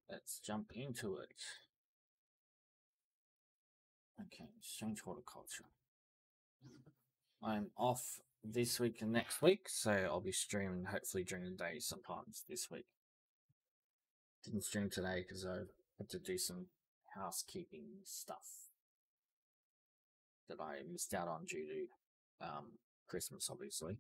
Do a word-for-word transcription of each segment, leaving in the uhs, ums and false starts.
Let's jump into it. Okay, change horticulture. I'm off this week and next week, so I'll be streaming hopefully during the day sometimes this week. Didn't stream today because I had to do some housekeeping stuff that I missed out on due to um, Christmas, obviously.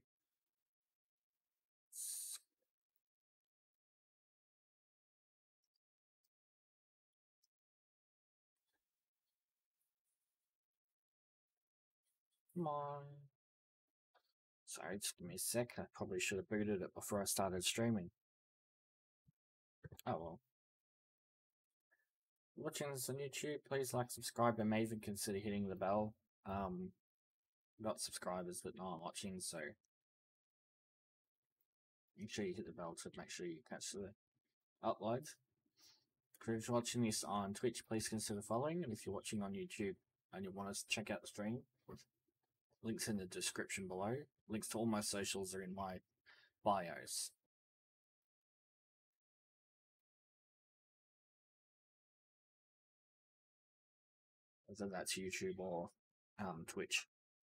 Come on. Sorry, just give me a sec. I probably should have booted it before I started streaming. Oh well. Watching this on YouTube, please like, subscribe, and may even consider hitting the bell. Um, got subscribers but not watching, so make sure you hit the bell to make sure you catch the uploads. If you're watching this on Twitch, please consider following, and if you're watching on YouTube and you want to check out the stream, links in the description below. Links to all my socials are in my bios. Whether that's YouTube or um, Twitch.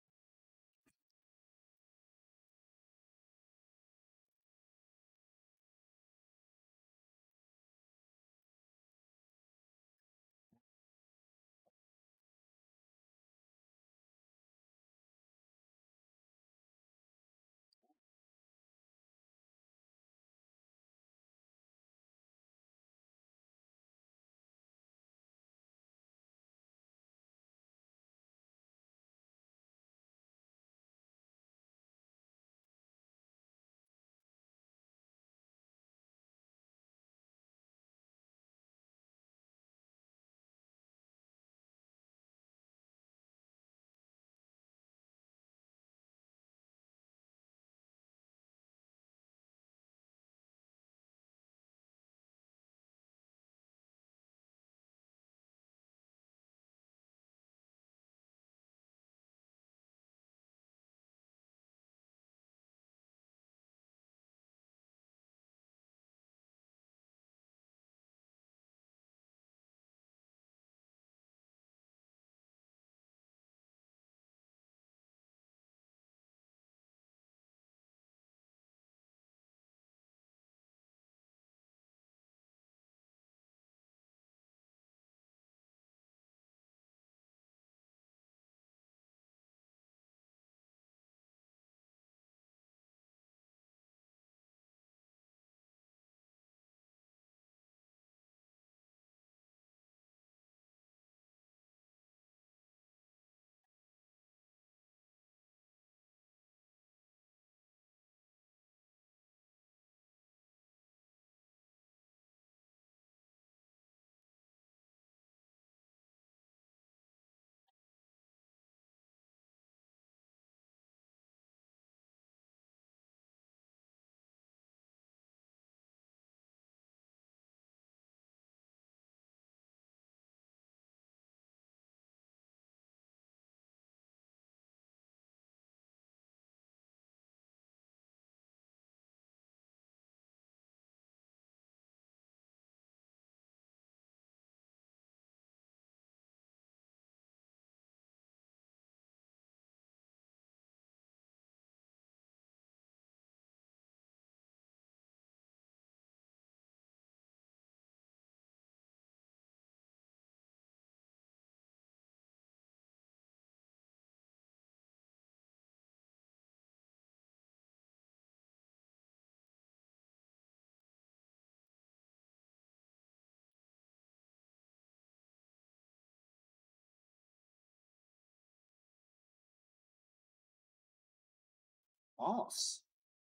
Boss.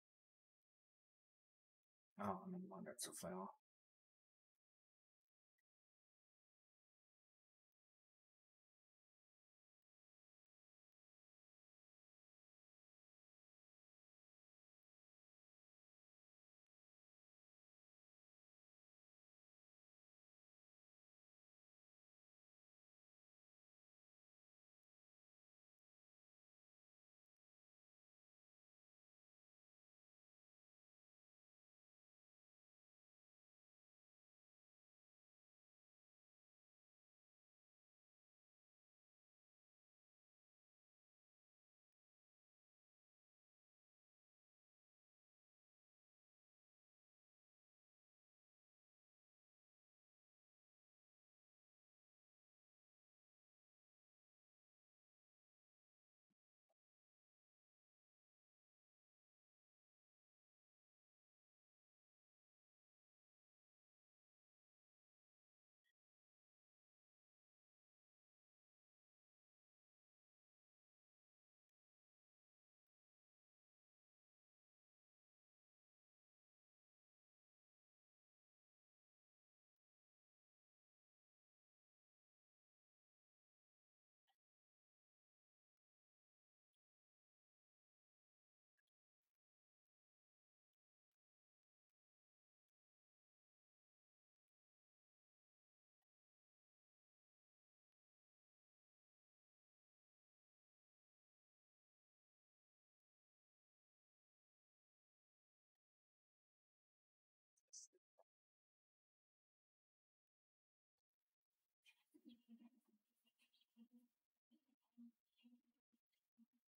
Oh, never mind, that's a fail.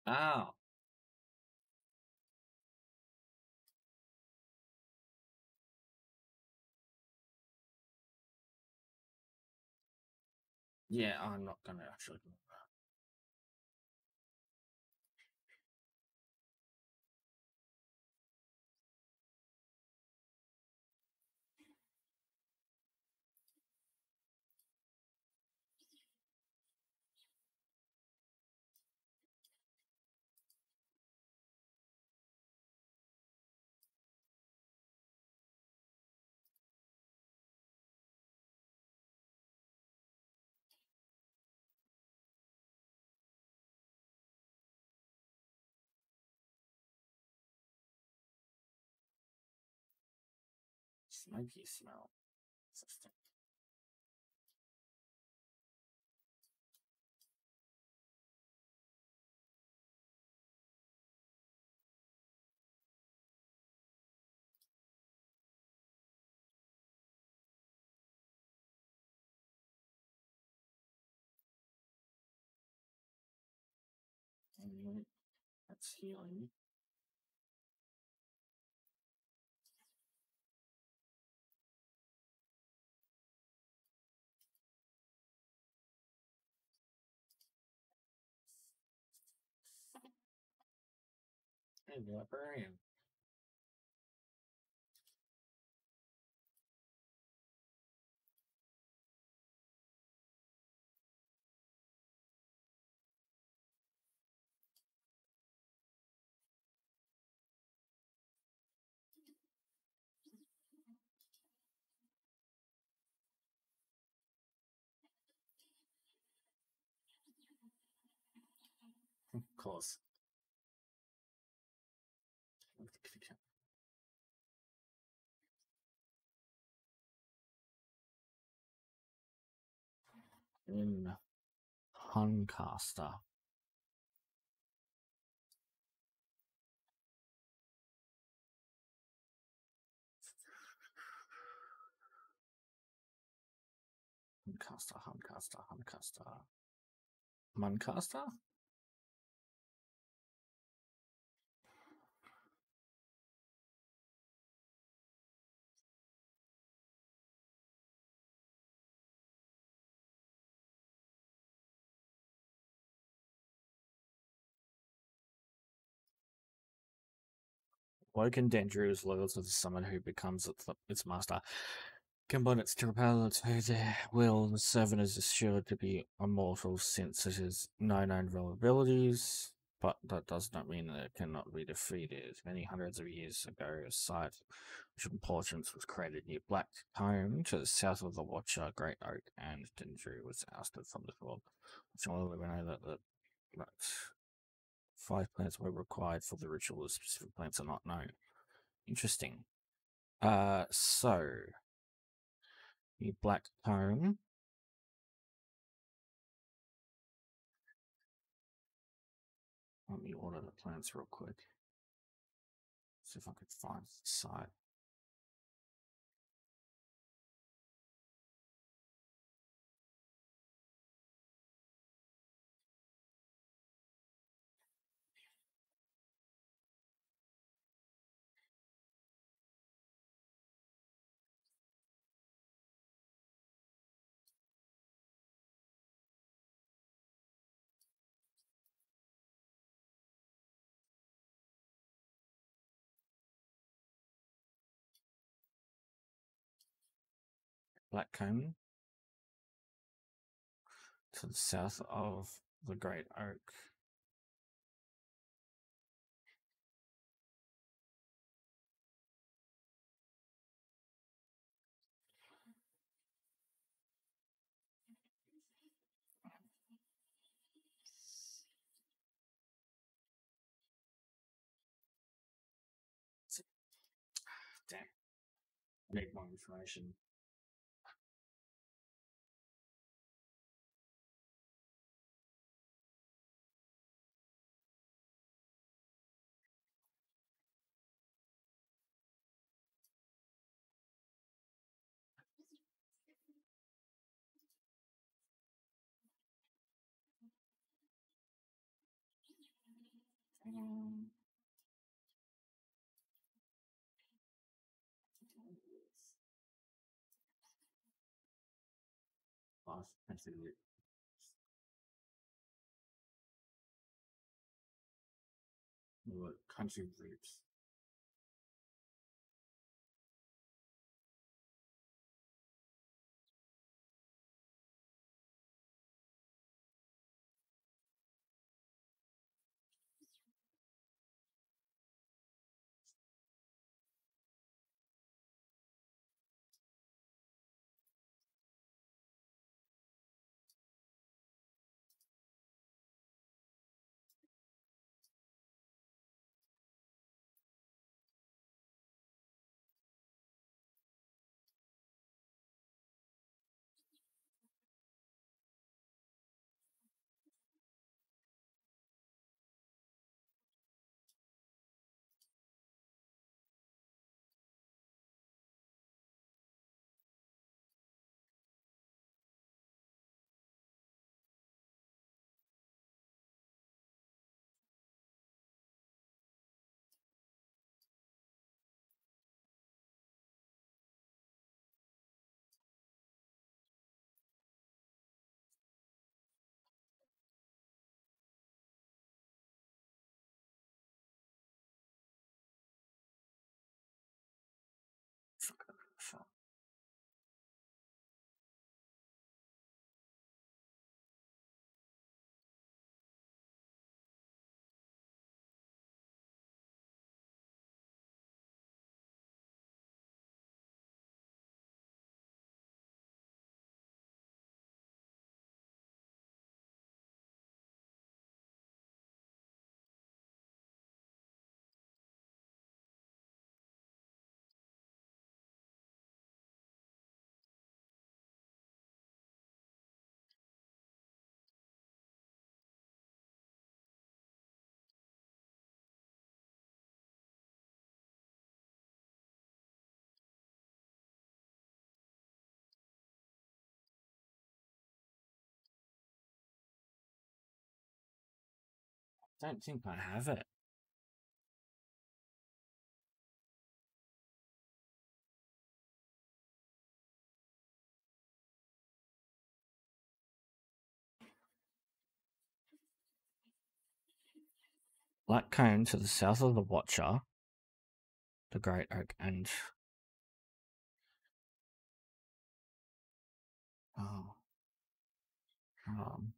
Oh. Yeah, I'm not gonna actually do that. Smoky smell. Interesting. Mm, that's healing. Hey, librarian. Of course. In Huncaster. Huncaster, Huncaster, Huncaster. Muncaster? Woken Dendru is loyal to the summon who becomes its, its master. Combine its repel to their will, the servant is assured to be immortal since it has no known vulnerabilities, but that does not mean that it cannot be defeated. Many hundreds of years ago, a site which importance was created near Black Combe to the south of the Watcher, Great Oak, and Dendru was ousted from the world. So we know that, that, that five plants were required for the ritual. The specific plants are not known. Interesting. Uh, so the Black Combe. Let me order the plants real quick. See if I can find the site. Black Combe to the south of the Great Oak. Damn. I need more information. Um, Lost country roots. What country roots? Don't think I have it. Black cone to the south of the Watcher, the Great Oak, and oh, um,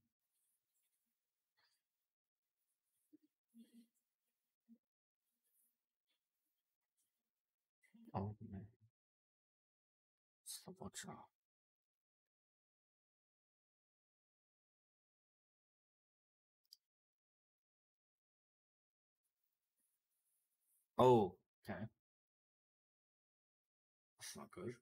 oh man, it's the Watcher. Oh, okay, that's not good.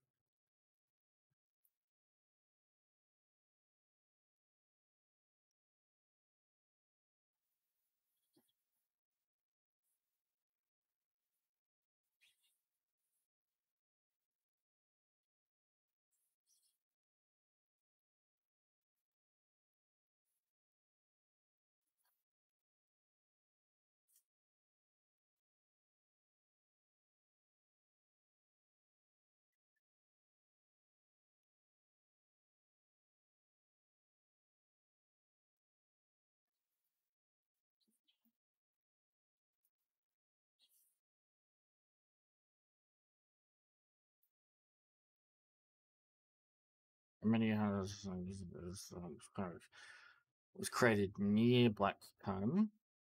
Many houses um, was created near Blackcomb,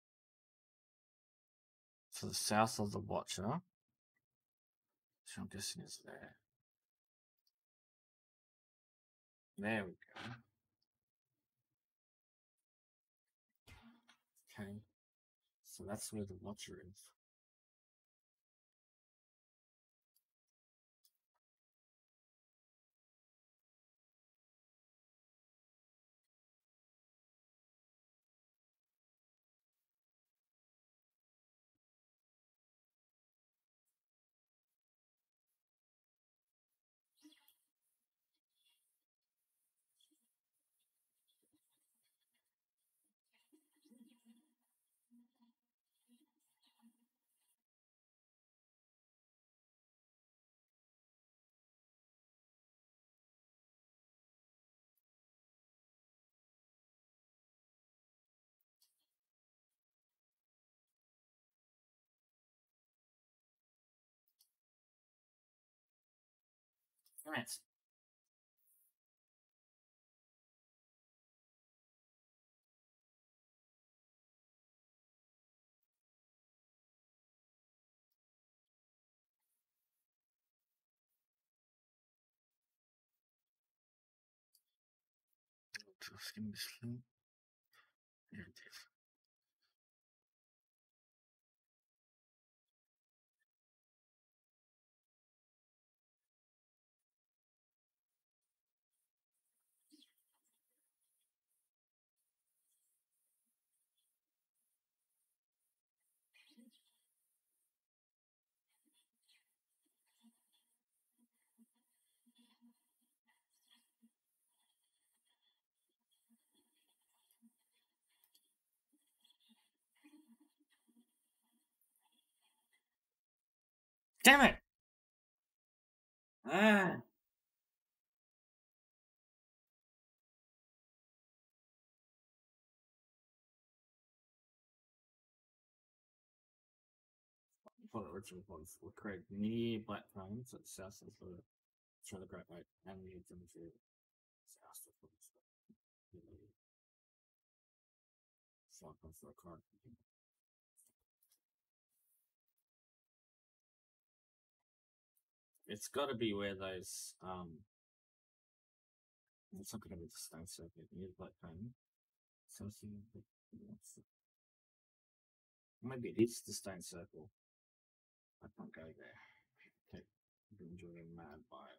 to the south of the Watcher. So I'm guessing it's there. There we go. Okay, so that's where the Watcher is. Damn it. Just give me this thing. Here it is. Damn it! Ah. For the original ones were created near Black Plains at the south of the to the Great Lake and near them to south of the south of the current. It's got to be where those um. It's not going to be the stone circuit near Black Plains. Something. Maybe it is the stone circle. I can't go there. Okay, I'm enjoying mad by it.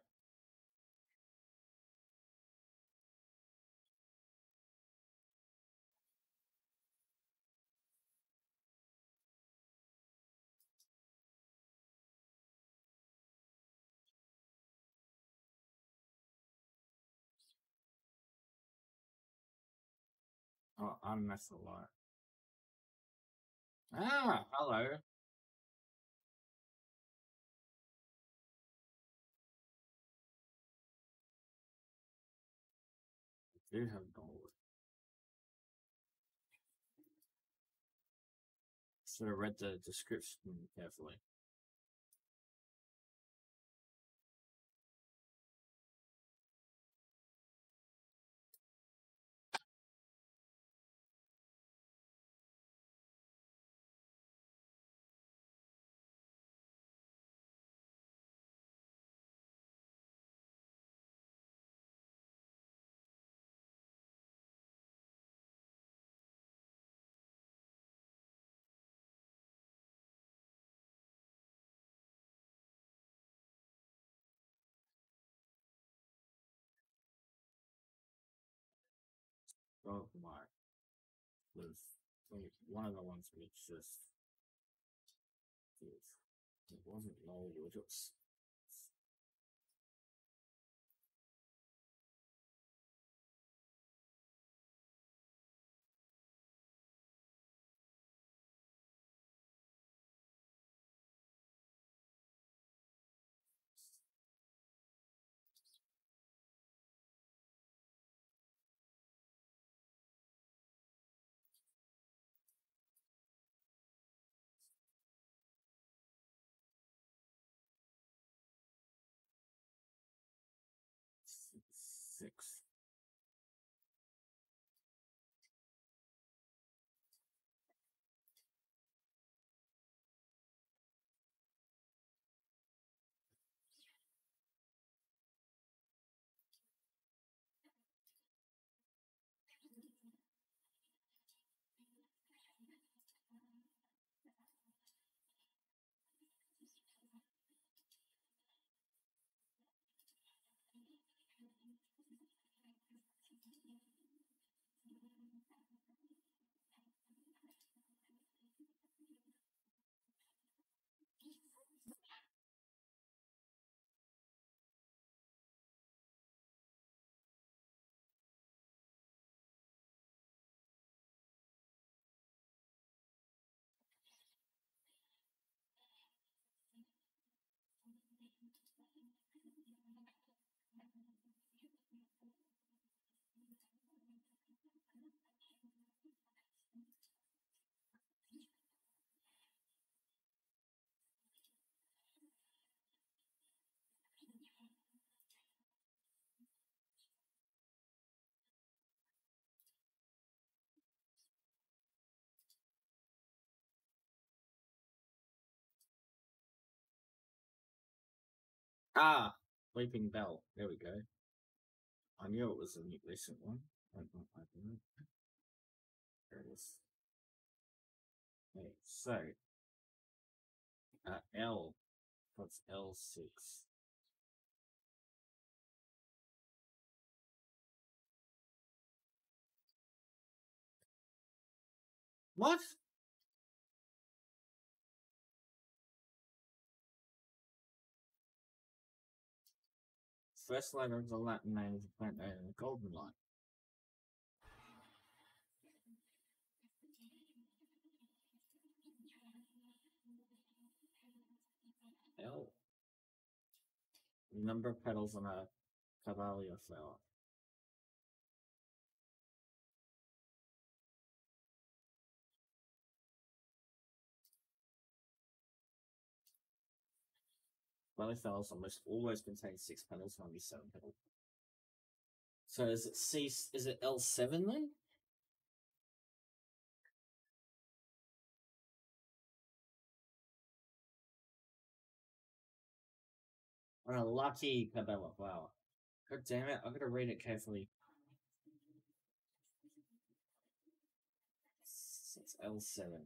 Oh, I'm messing a lot. Ah, hello. I do have gold. Should have read the description carefully. Oh my. Was like one of the ones which just it wasn't low, it was six. Ah, Weeping Bell. There we go. I knew it was a new recent one. I don't know if I did it. There it is. Okay, so uh, L. What's L six? What? First letter of the Latin name of the plant name in the golden line. L. Number of petals on a Cavallia flower. Cavallia flowers almost always contain six petals, and only seven petals. So is it C? Is it L seven then? On a lucky Cabela flower. God damn it! I'm gonna read it carefully. It's L seven.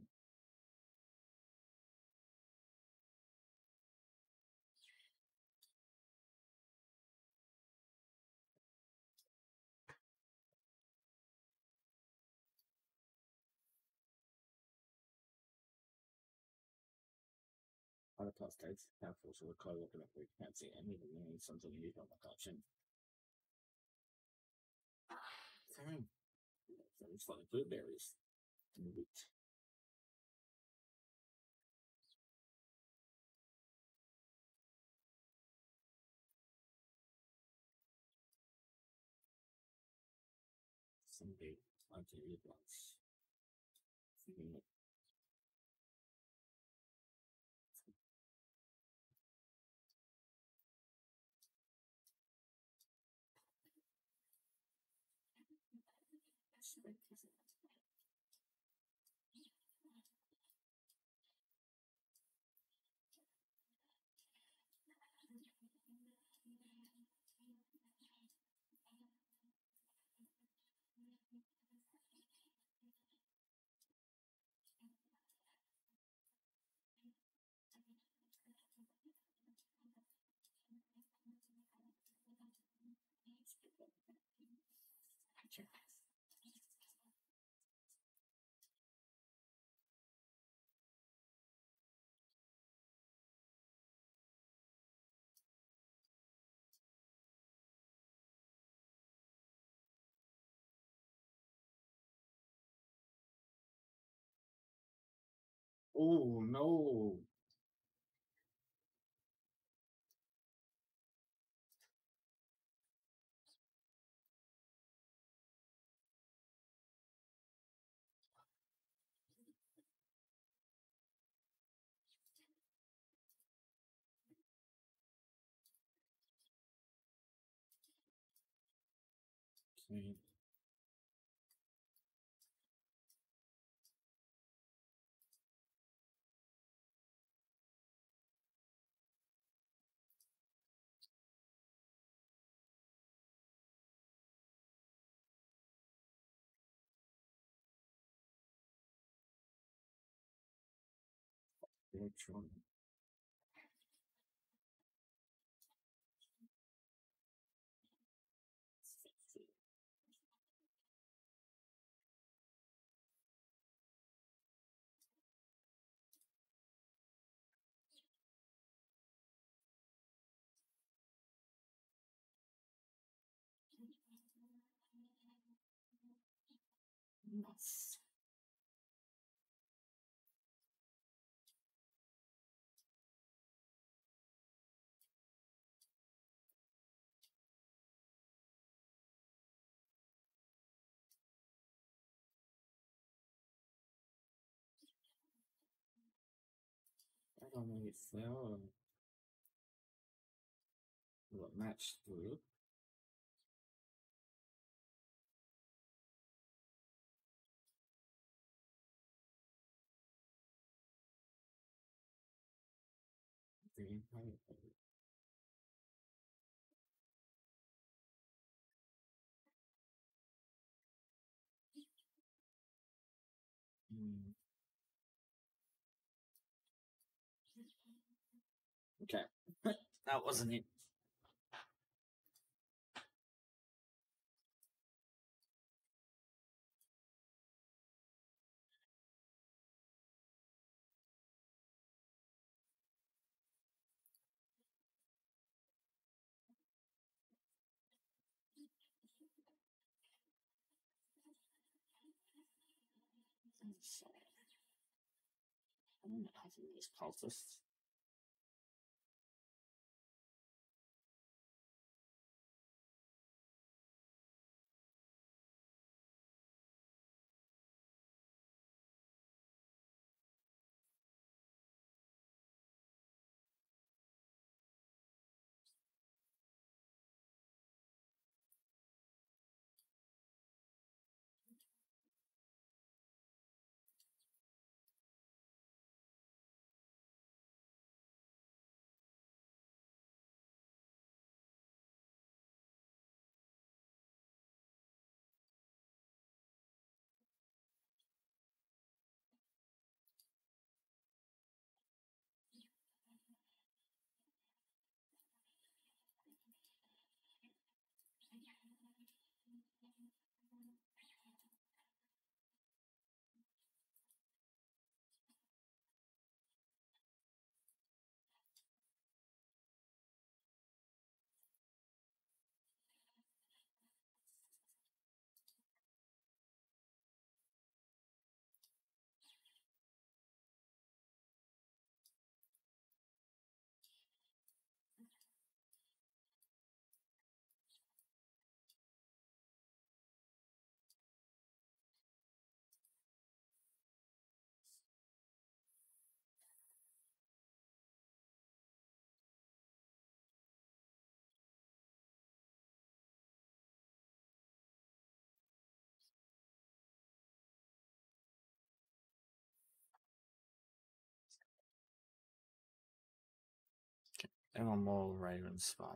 Horticulture states careful so the code looking at we can't see any of the names something you don't look option. Fine. It's like blueberries. Wheat. Some big plenty of ones. Oh no! Okay. Electron. Yes. I don't know if flower will match through. Okay. That wasn't it. So, I don't know having these cultists. Evermore Raven Spider.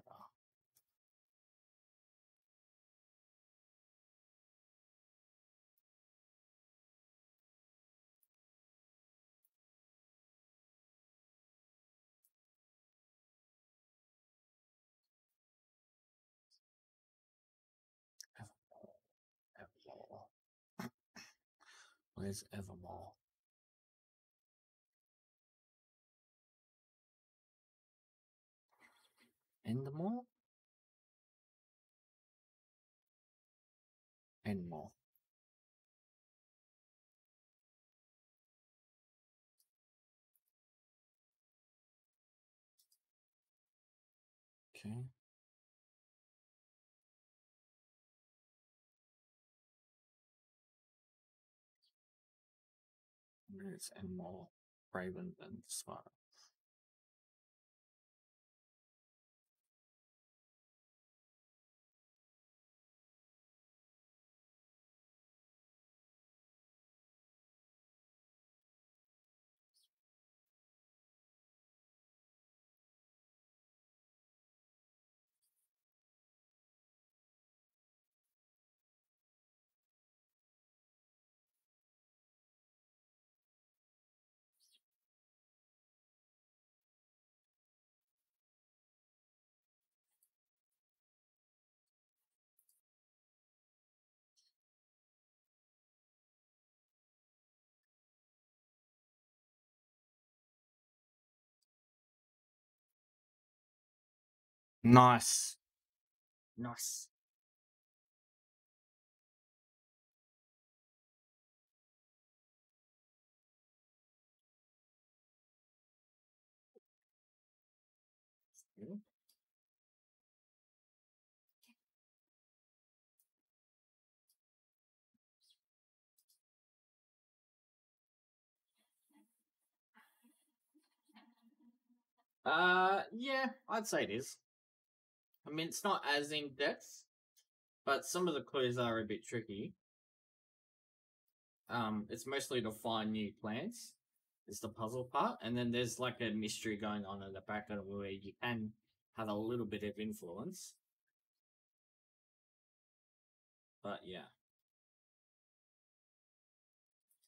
Evermore. Where's Evermore? Endemore? Endmore. Okay. Where's Endmore, Raven, and Spider? Nice. Nice. Good. Uh, yeah, I'd say it is. I mean, it's not as in depth, but some of the clues are a bit tricky. Um, it's mostly to find new plants. Is the puzzle part, and then there's like a mystery going on in the back of it where you can have a little bit of influence. But yeah.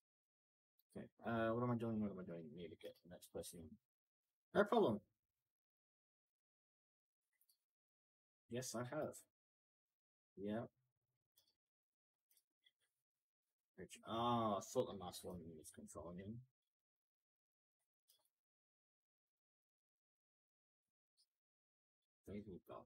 Okay. Uh, what am I doing? What am I doing? Need to get the next person. No problem. Yes, I have. Yeah. Which, ah, I thought the last one was controlling him. Baby dog.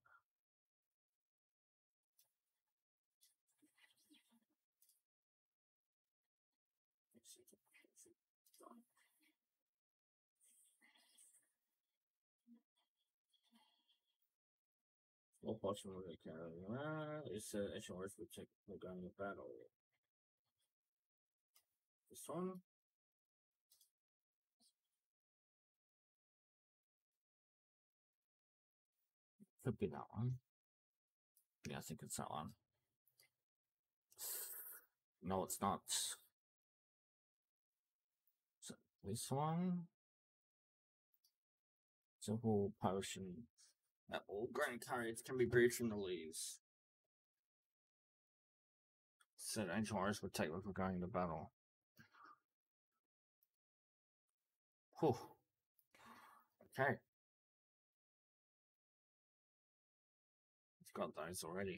What portion will they carry? Well, it's a H R S will check the gun in battle. This one? Could be that one. Yeah, I think it's that one. No, it's not. So this one? Simple potion that all grain carriers can be brewed from the leaves. Said ancient warriors would take before going to battle. Whew. Okay. It's got those already.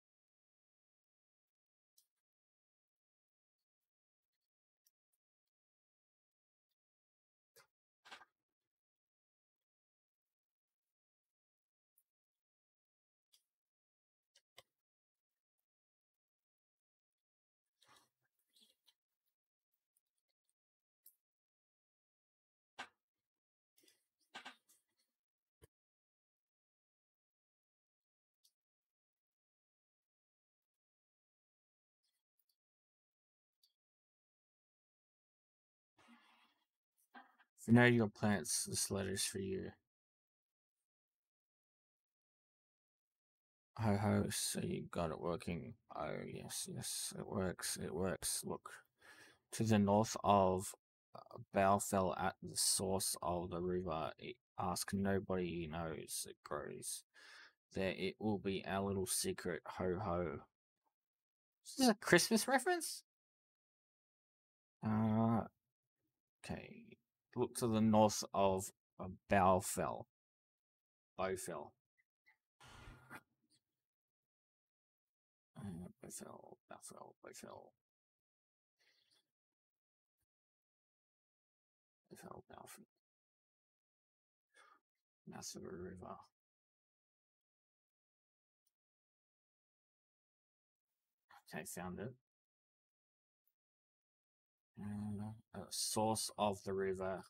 If you know your plants, this letter's for you. Ho ho, so you got it working. Oh, yes, yes, it works, it works. Look, to the north of uh, Balfell at the source of the river, it, ask nobody knows it grows. There it will be our little secret, ho ho. Is this a Christmas reference? Uh, okay. Look to the north of uh, Balfell. Bowfell. Uh, Bowfell, Balfell, Bowfell. Bowfell, Balfell. Massive River. Okay, found it. Uh, uh, source of the river.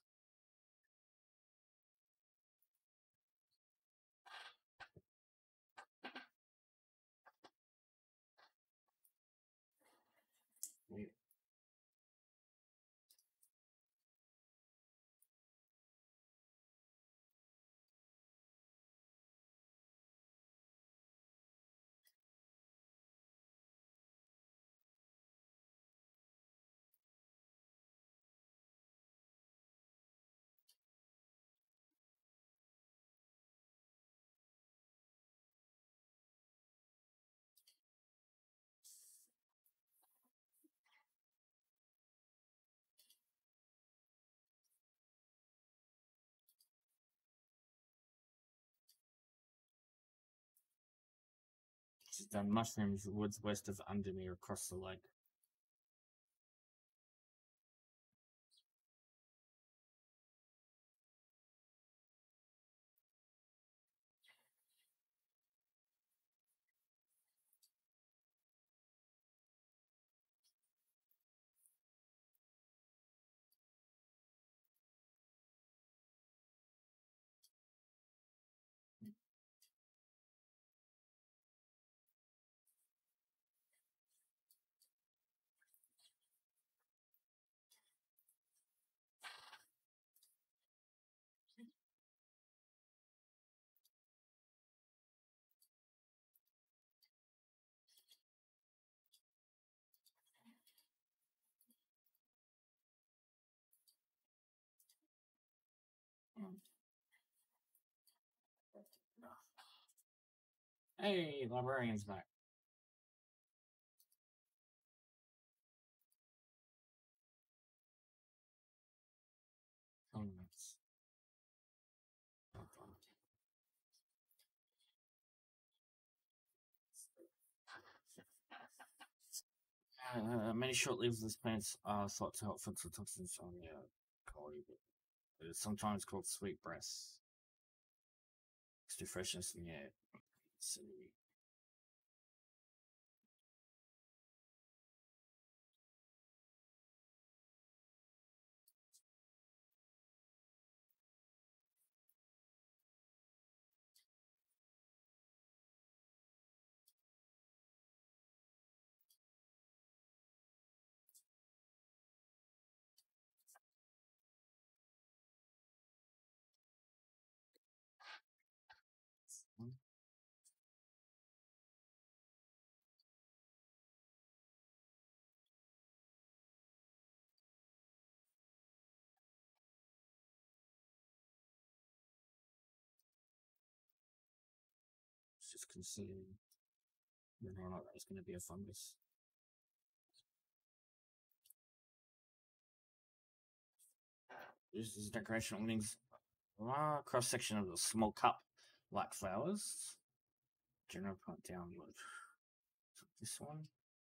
Yeah. She's done mushrooms, woods west of Undermere across the lake. Hey, librarian's back. Oh, nice. Uh, many short-lived plants are thought to help filter toxins from the air quality, but it is sometimes called sweet breath. Extra freshness in the air. So, just considering whether or not that's going to be a fungus. This is decoration openings. Ah, cross section of the small cup like flowers. General point downward. So this one.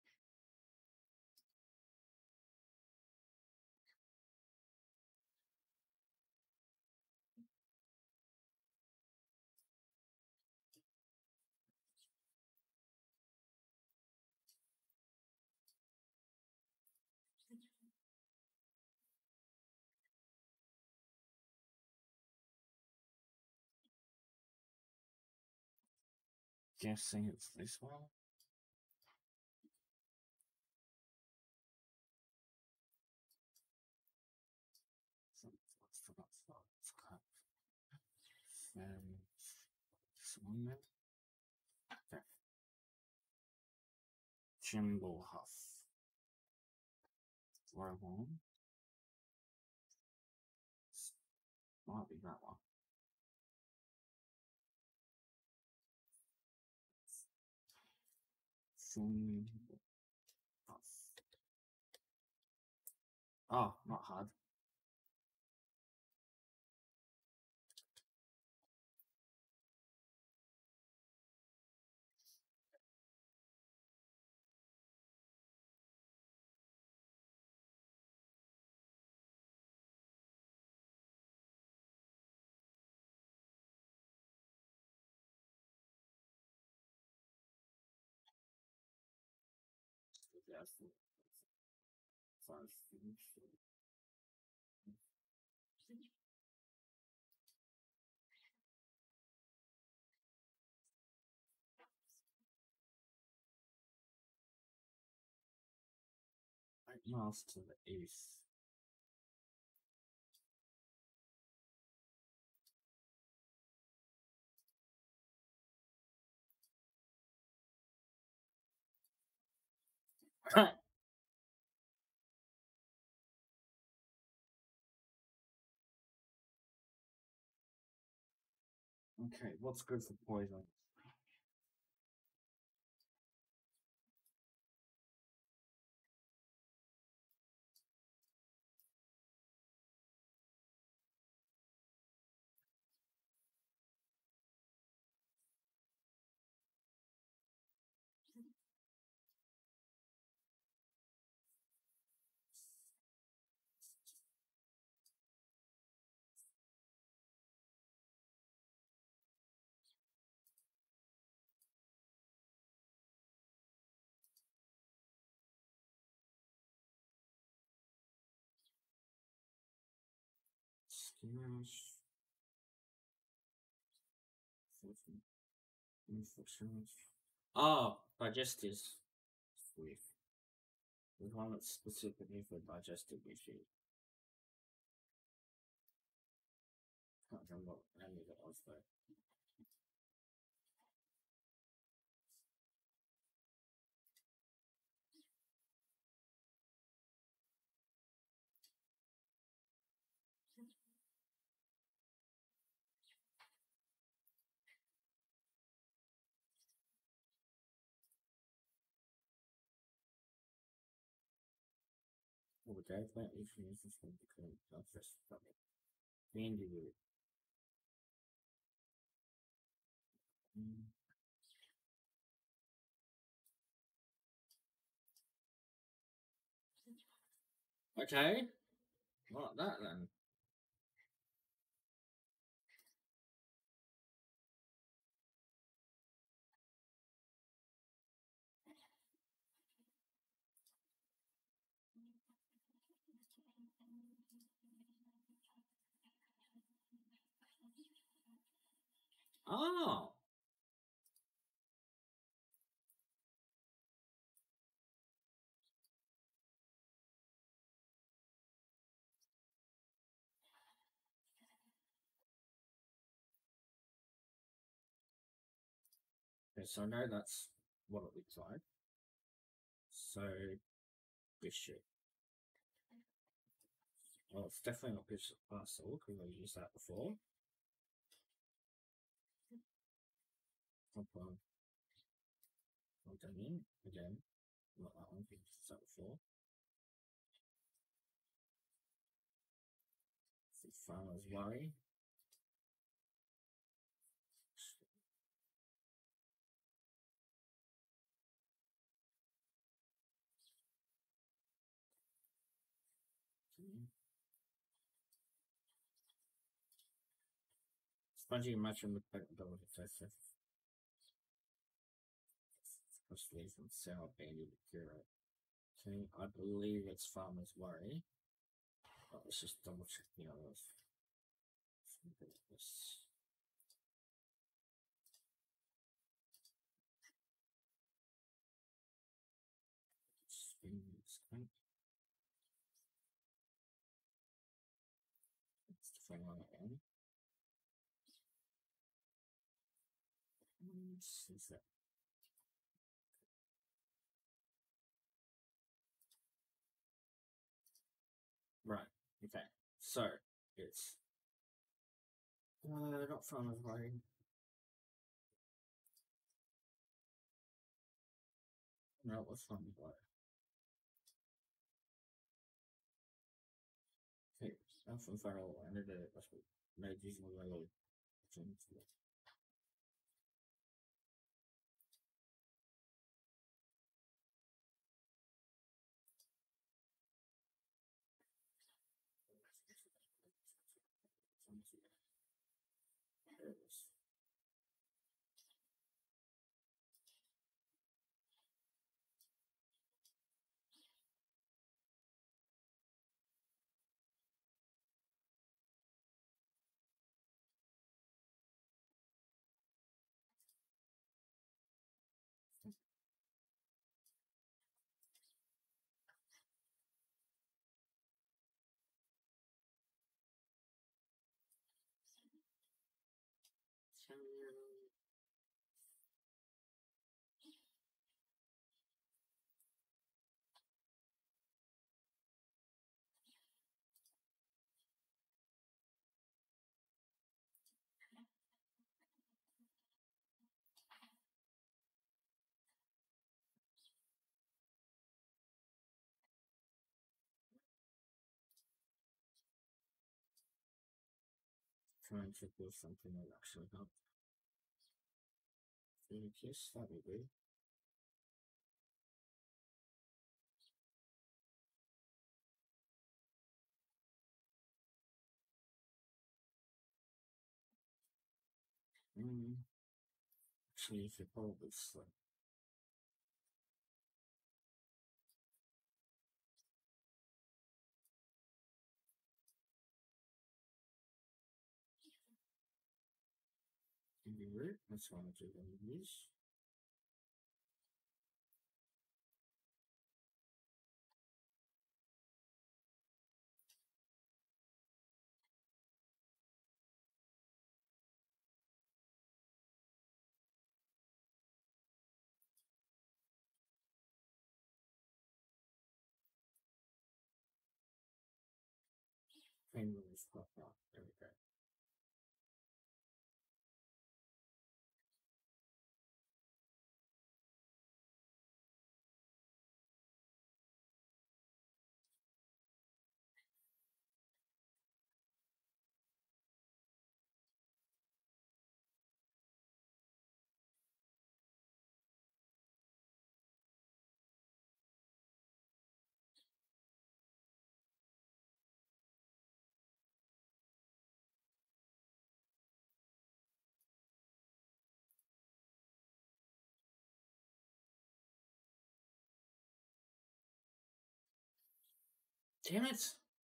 Guessing it's this one. What's the next one? It's cut. Um, this one then. Okay. Jimble Huff. Floor one. Might be that one. Jimble Huff. Oh, not hard. That's the first thing. Right mouse to the east. Okay, what's good for poison? Skills. Infections. Oh, digestives. With with one that's specifically for digestive issues. Can't remember what any of it was though. Oh, the guy plant issues is going to become just funny. Candy root. Mm. Okay, like that then. Oh, okay, so now that's what it looks like. So bishop. Well, it's definitely not bishop castle because I used that before. Hop on. I'm done in again. Not that one, because it's that before. It's farmer's worry. Spongy imagine the capability test. Especially from Sarah Bandy to Kira. Okay, I believe it's Farmer's Worry. Oh, let's just double check the others. This. Spin this kind. It's the final one. Is that? Right. Okay. So it's uh, not Farmer's Worry. No, what's Farmer's Worry? Okay, I'm from Farrell. I ended it. That's what made using the railroad. There it is. Trying to do something that actually helped. Kiss, that would be. Mm. Actually, if you probably slip. Can be weird. That's one of the enemies. Pain relief pop out. There we go. Damn it!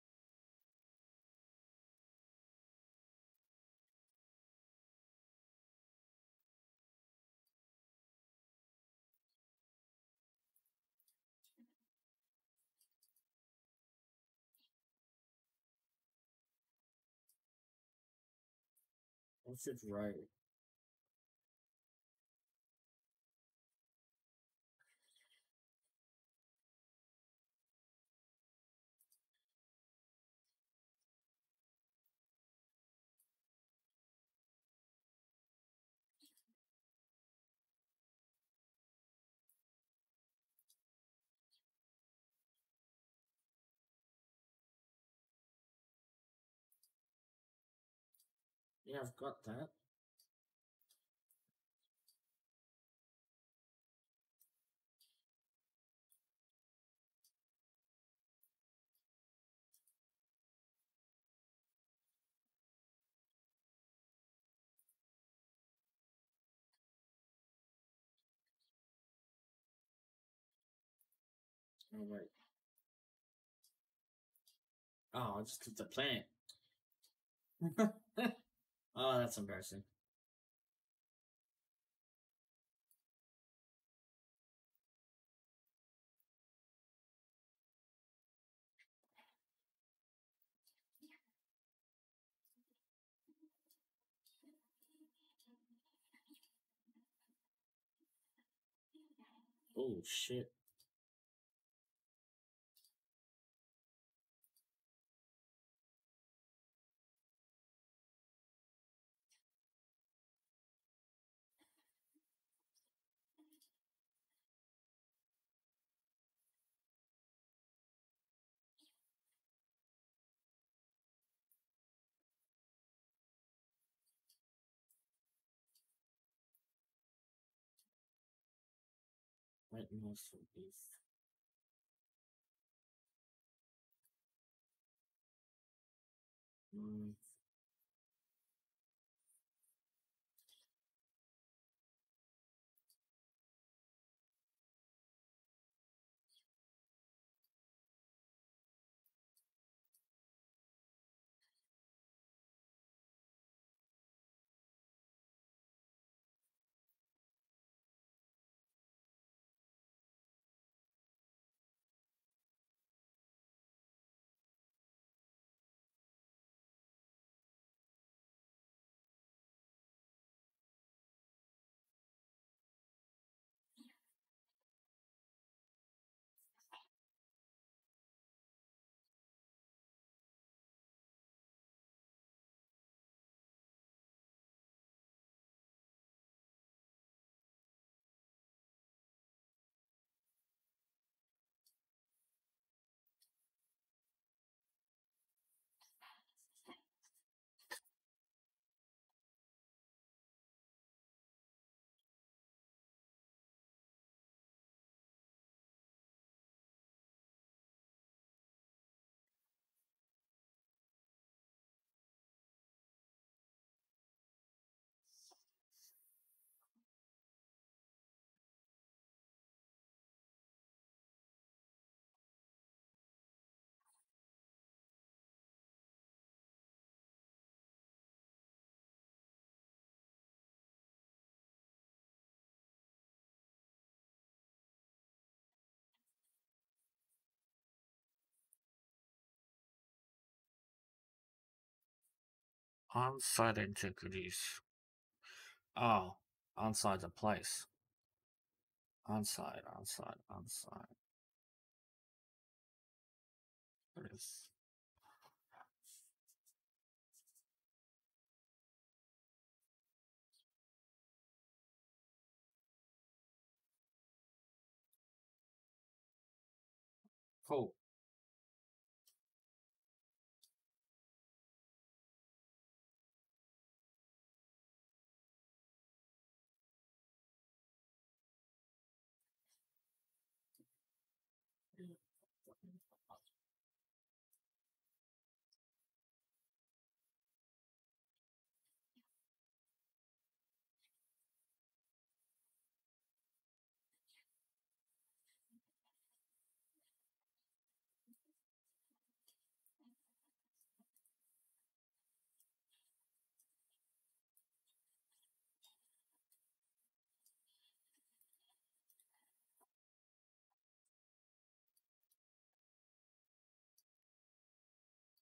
That's just right. Yeah, I've got that. All right. Oh, I just took the plant. Oh, that's embarrassing. Oh shit. Right mouse for beef. Mm. On-site antiquities. Oh, on-site the place. On-site, on-site, on-site. There it is. Cool.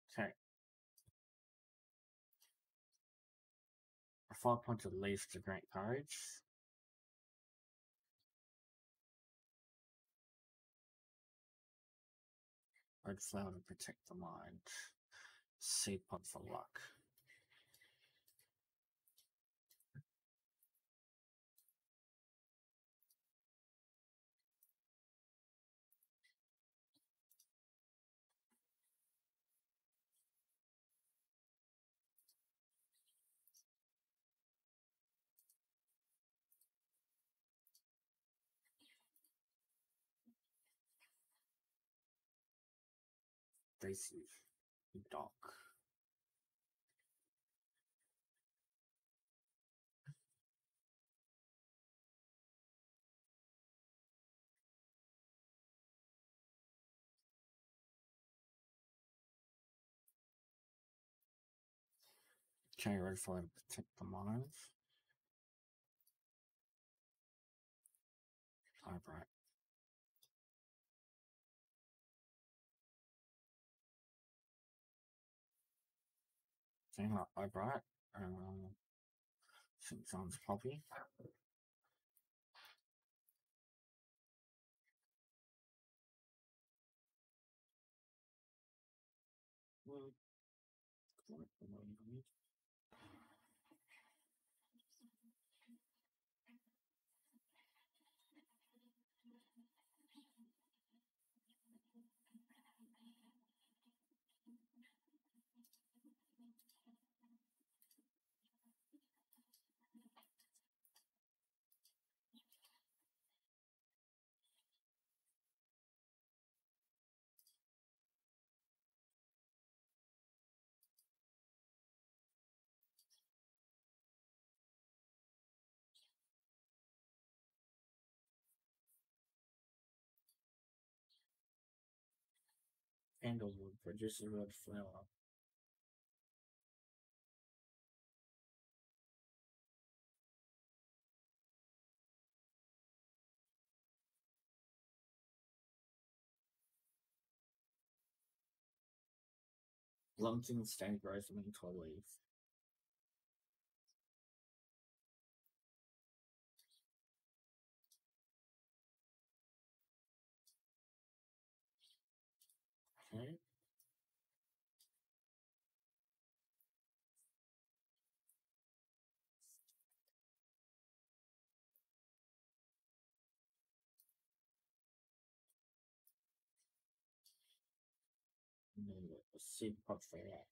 Okay. A five pointed leaves to great courage. Red flower to protect the mind. Seed pod for luck. Daisy. Dock. Okay, red flower to protect the mind. Alright. Thing like Eyebright. Um, Saint John's Poppy. Mm. Candlewood produces red flower. Lungton stand grows into a leaf. Okay. And then a seed pod for that.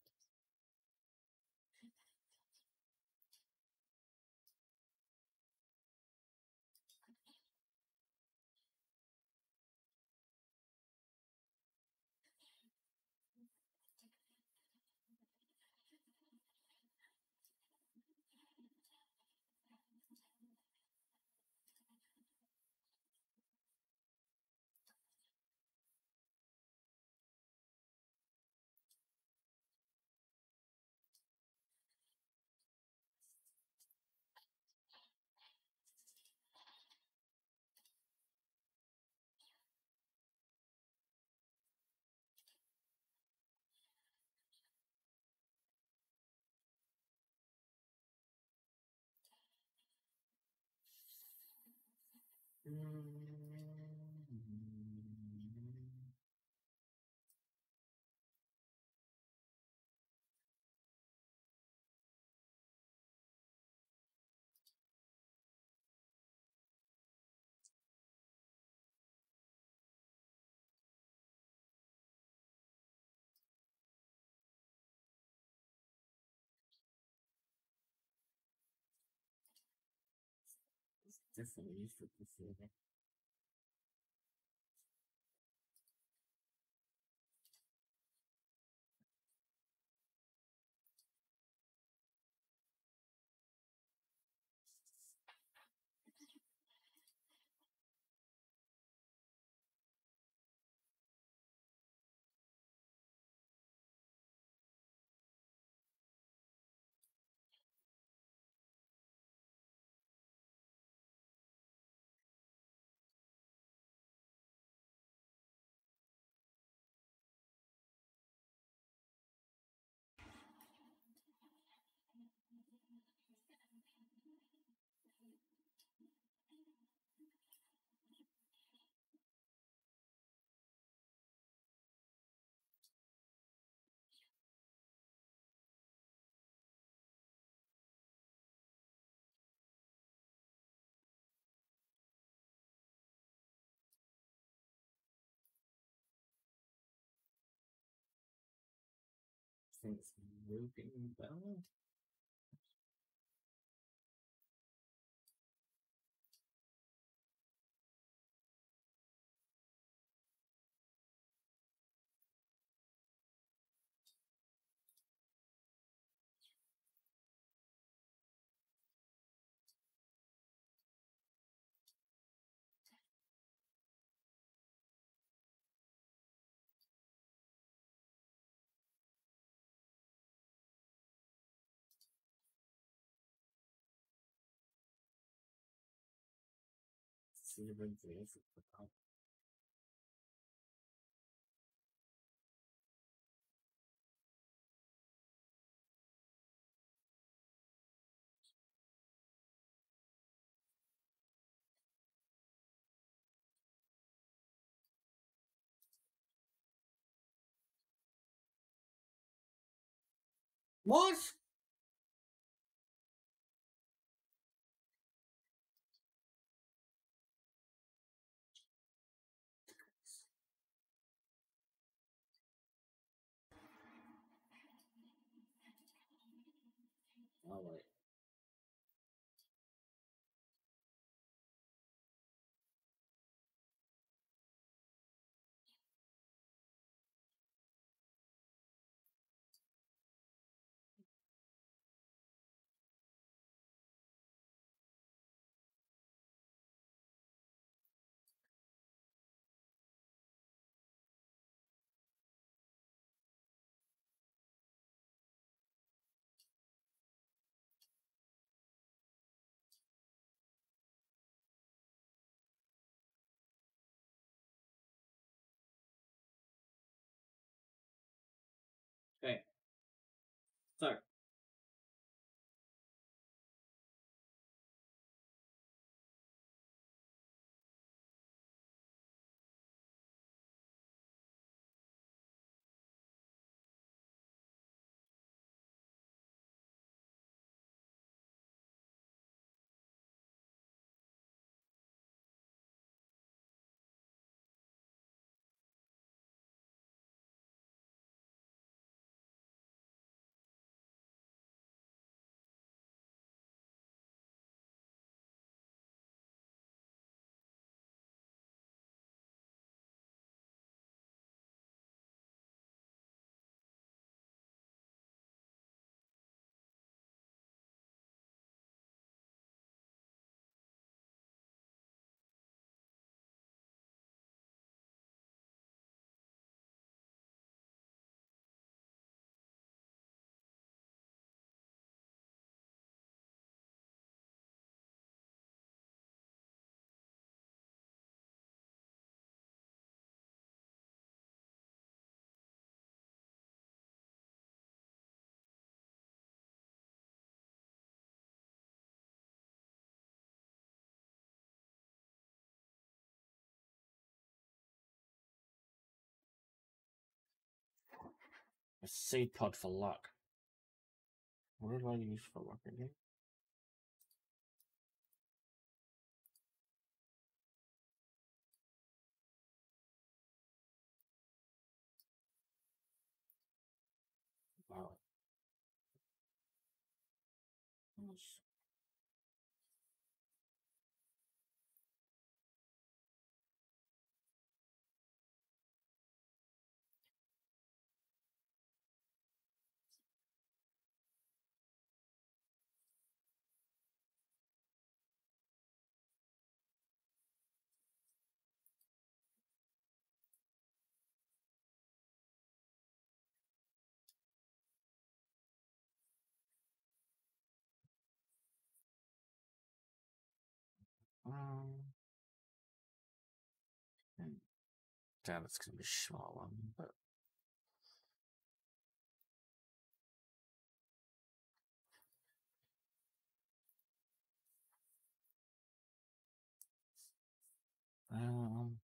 It's definitely used for before. think it's moving well. See when there's without. What? All right. Okay. So. A seed pod for luck. What do I use for luck again? Wow. Yes. Um. hmm. Damn, it's gonna be a small one, but. Um.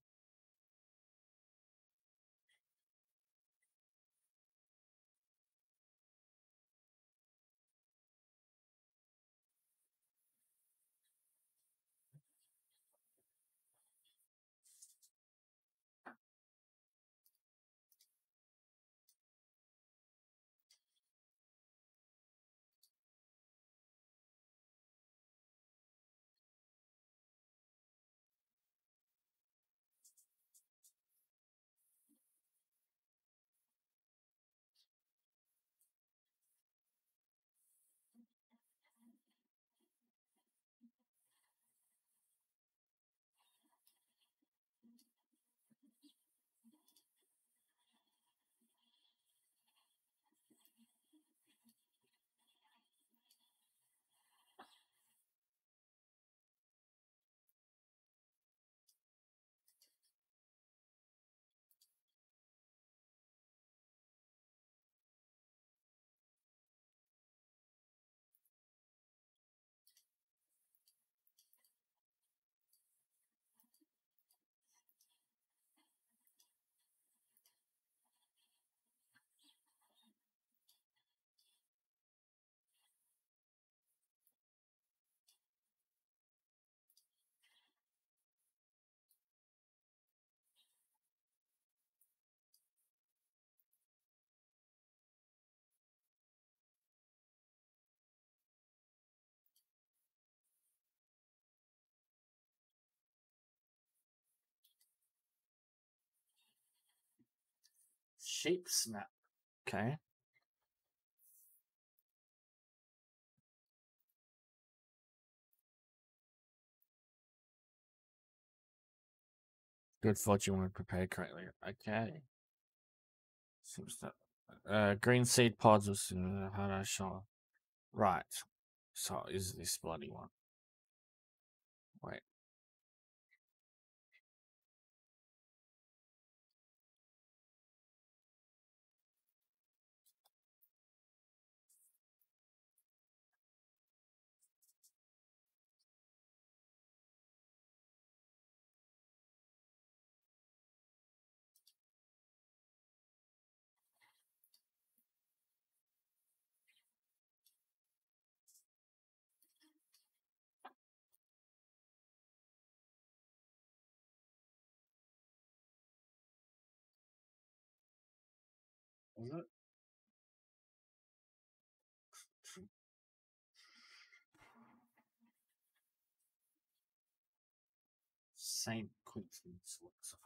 Shape snap. Okay. Good fortune when prepared correctly. Okay. Seems that uh, green seed pods was uh, how do I show? Right. So is this bloody one? Wait. Is it? Saint Quentin's looks.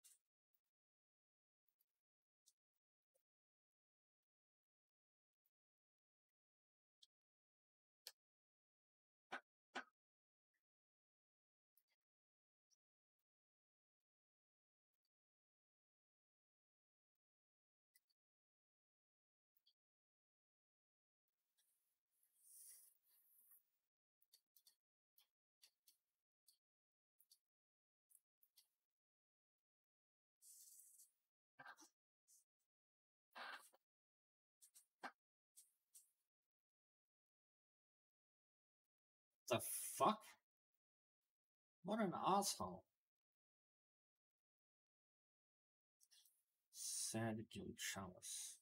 The fuck? What an asshole. Sadical chalice.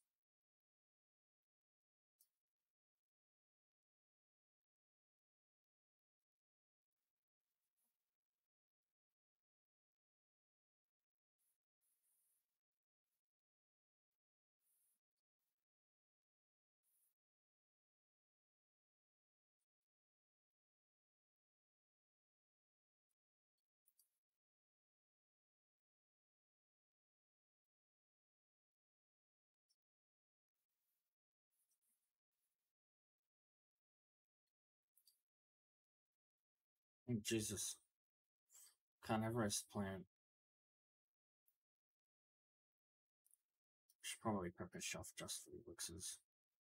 Oh, Jesus. Carnivorous plant. Should probably prep a shelf just for the elixers.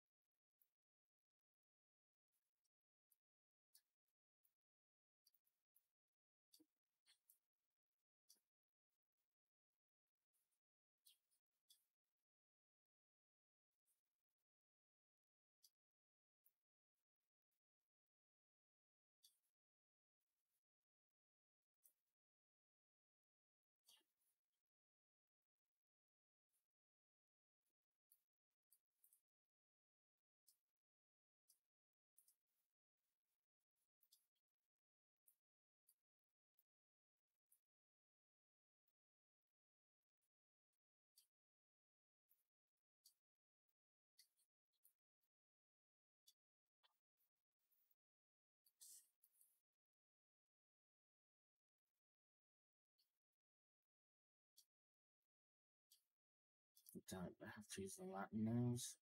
Damn it, I have to use the Latin nails.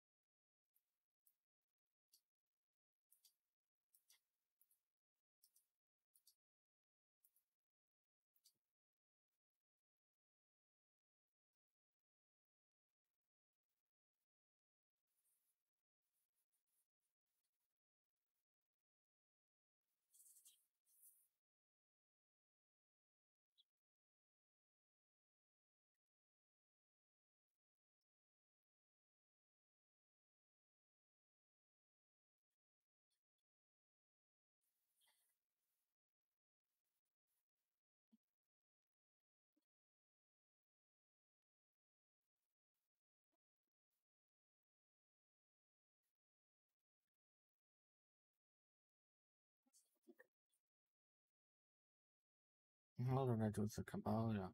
What did I do with the Kabbalah?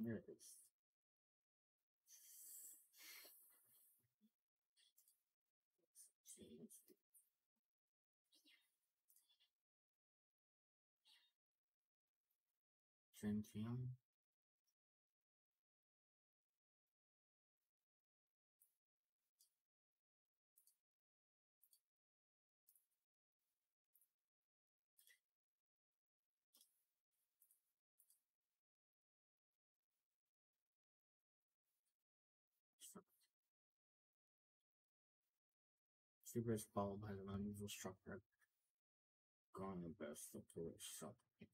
Here it is. Gentium. Cuprous bulb has an unusual structure, growing the best to its sub.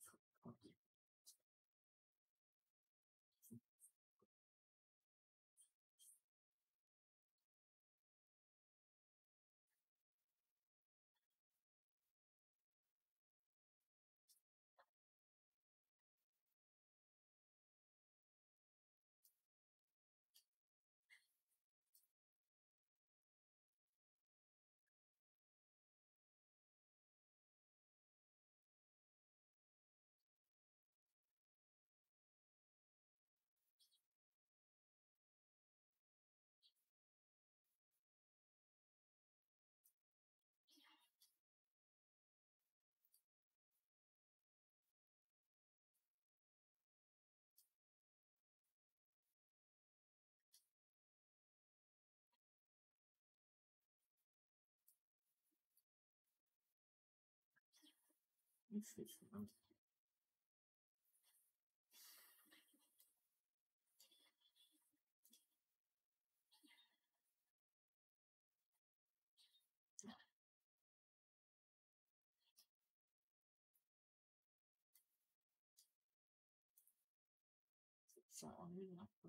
What's that one?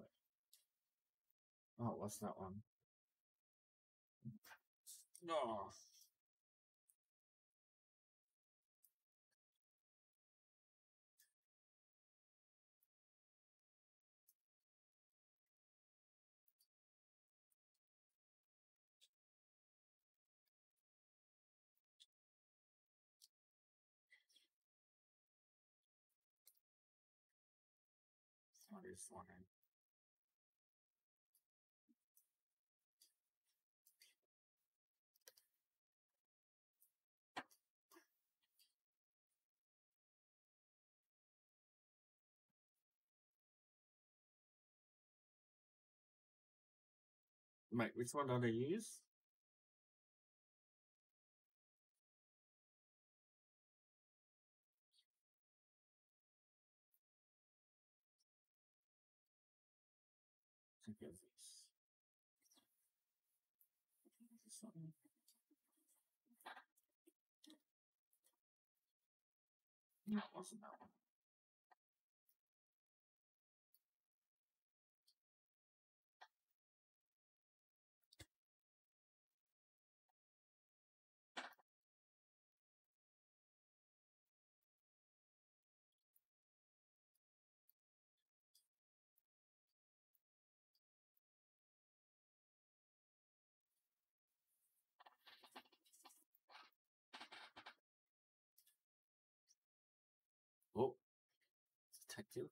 Oh, what's that one? No. What is one? Mate, which one do they use? Think of this. This one. No, it wasn't that one. Oh, detective.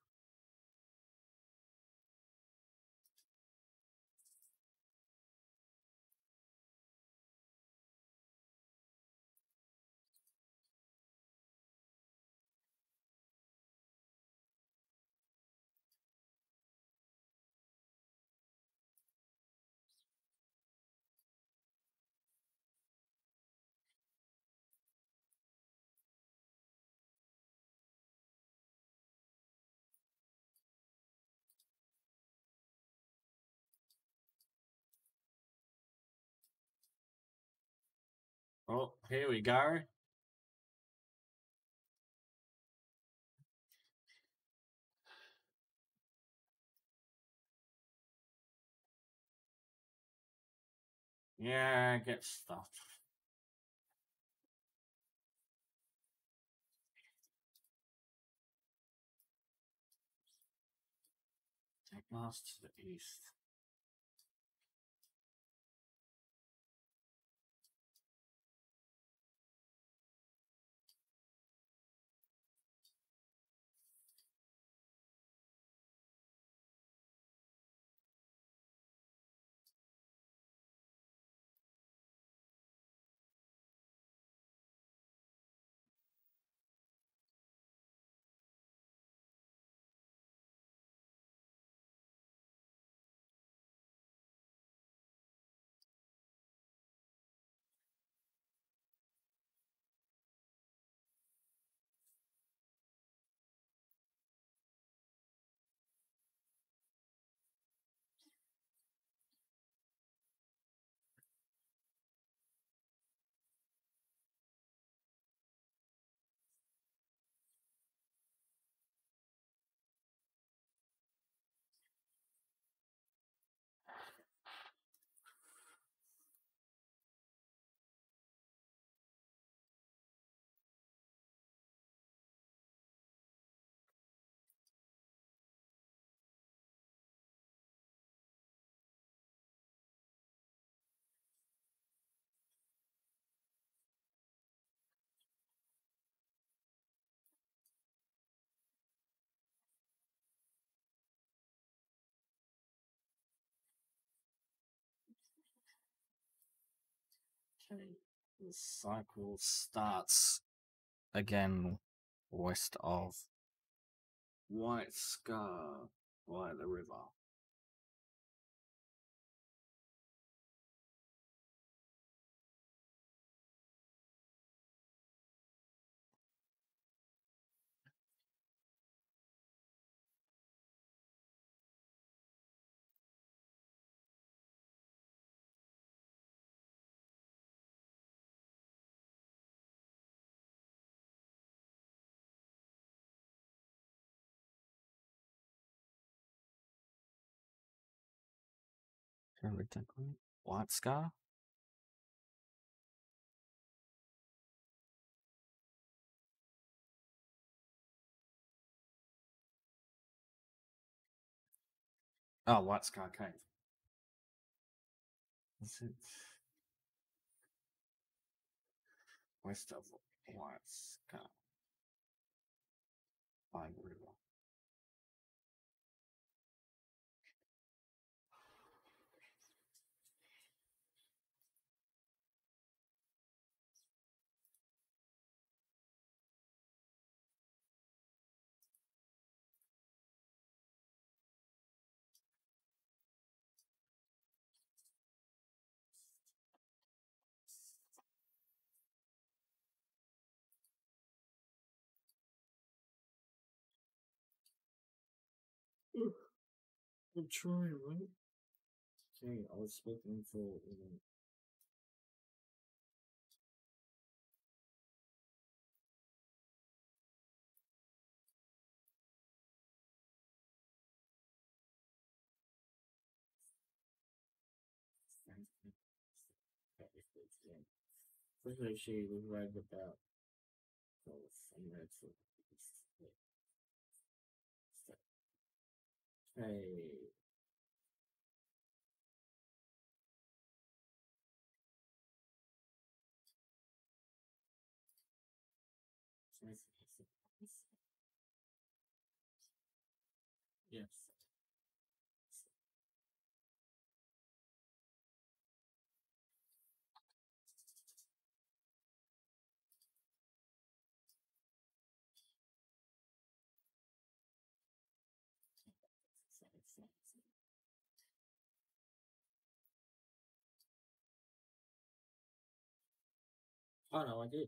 Oh, here we go. Yeah, get stuff. Take last to the east. Okay, the cycle starts again west of White Scar by the river. White Scar? Oh, White Scar Cave. Is it west of White Scar by the river? I'm trying, right? Okay, I was speaking for um, First, she was right about so I'm ready to hey. Yes. Oh no, I did.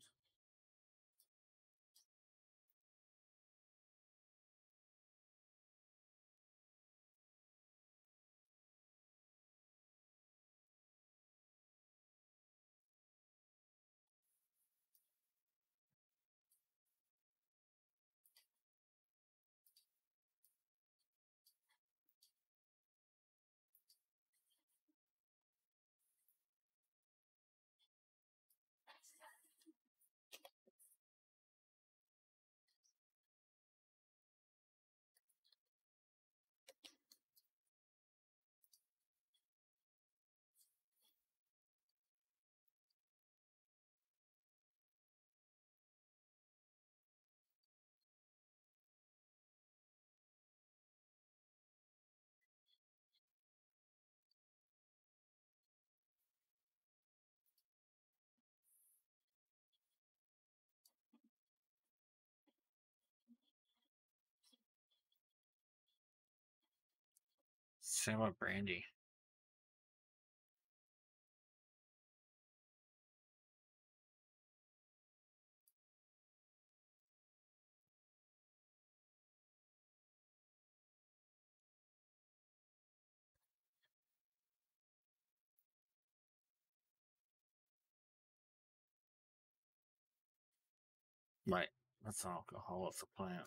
Sarah Brandy. Right. That's alcohol. It's a plant.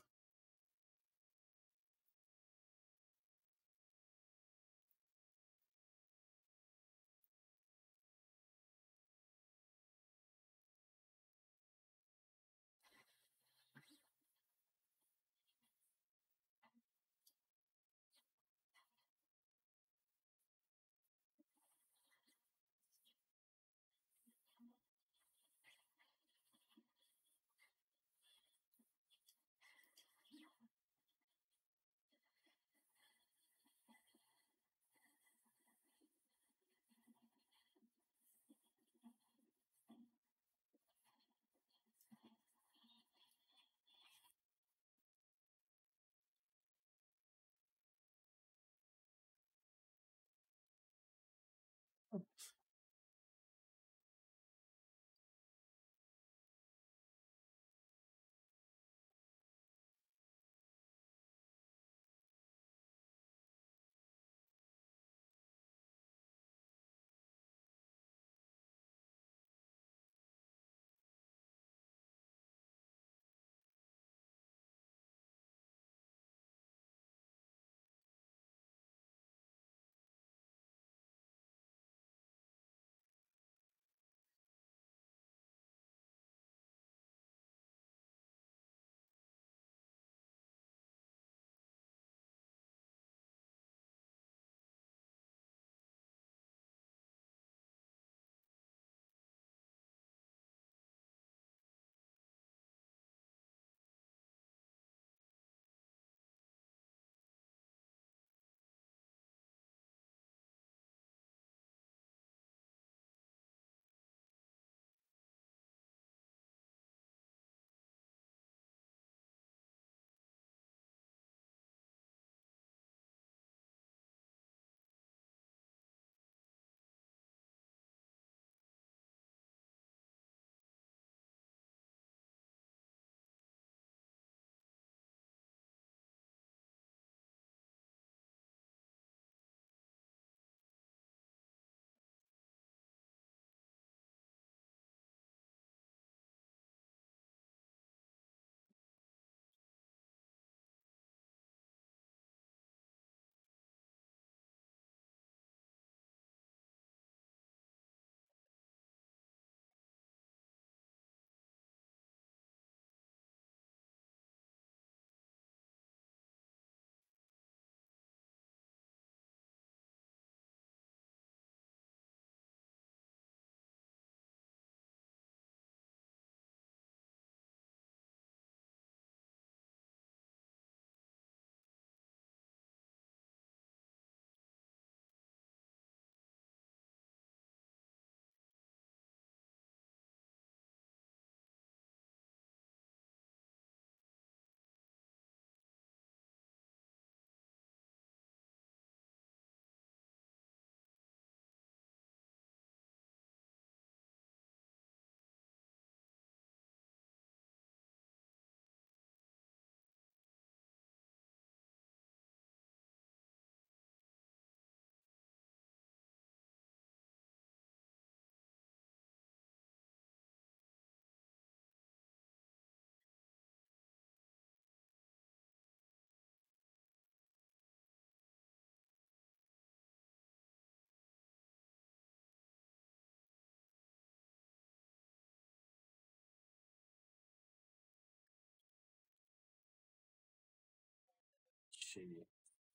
you.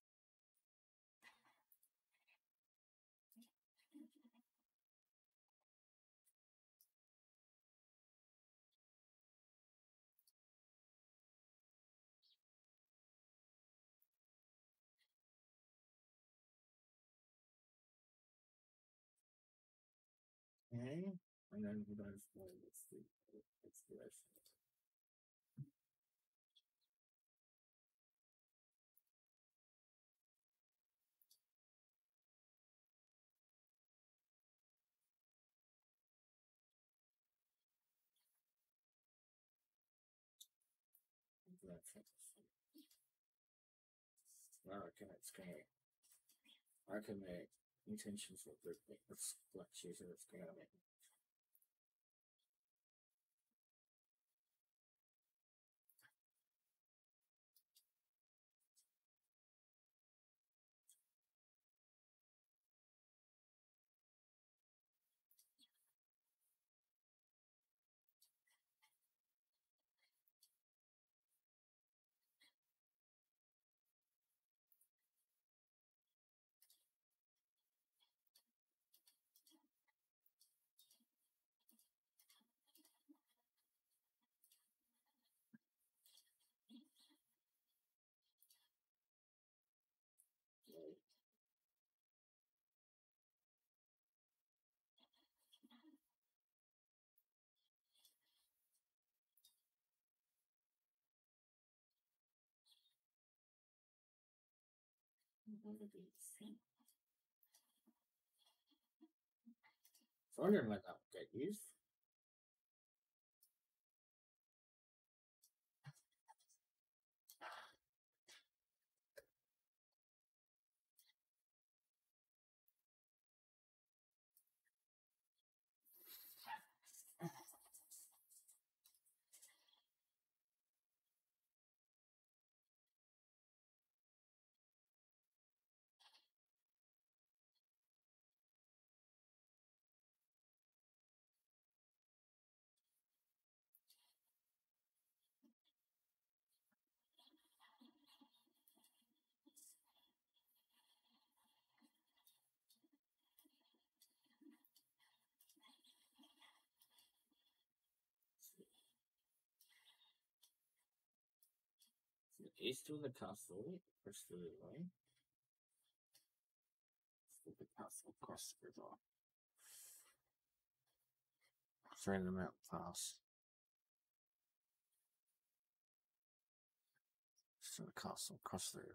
Okay, and then we're going to explain what's the exploration. I reckon it's gonna. I reckon the intentions of the black cheese it's gonna make. So wondering when that would get used. East of the castle, across the river. East of the castle, across the river. Through the mountain pass. East of the castle, across the river.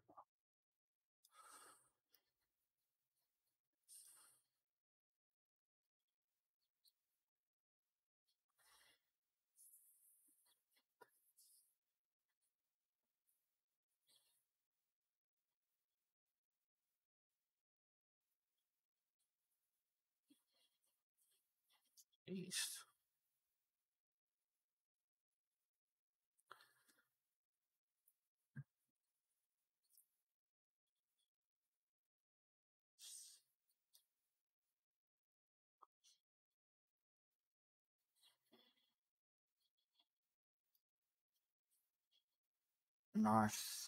East. Nice.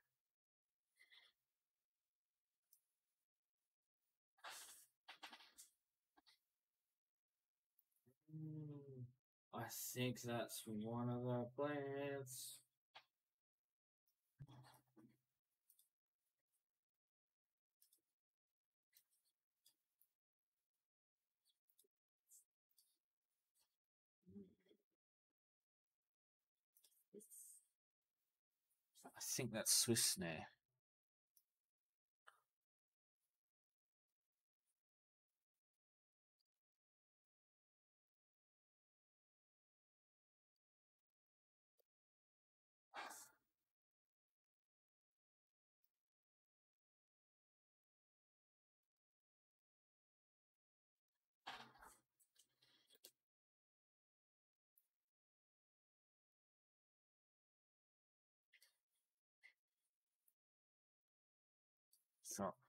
Mm, I think that's one of the plants. I think that's Swiss snare. So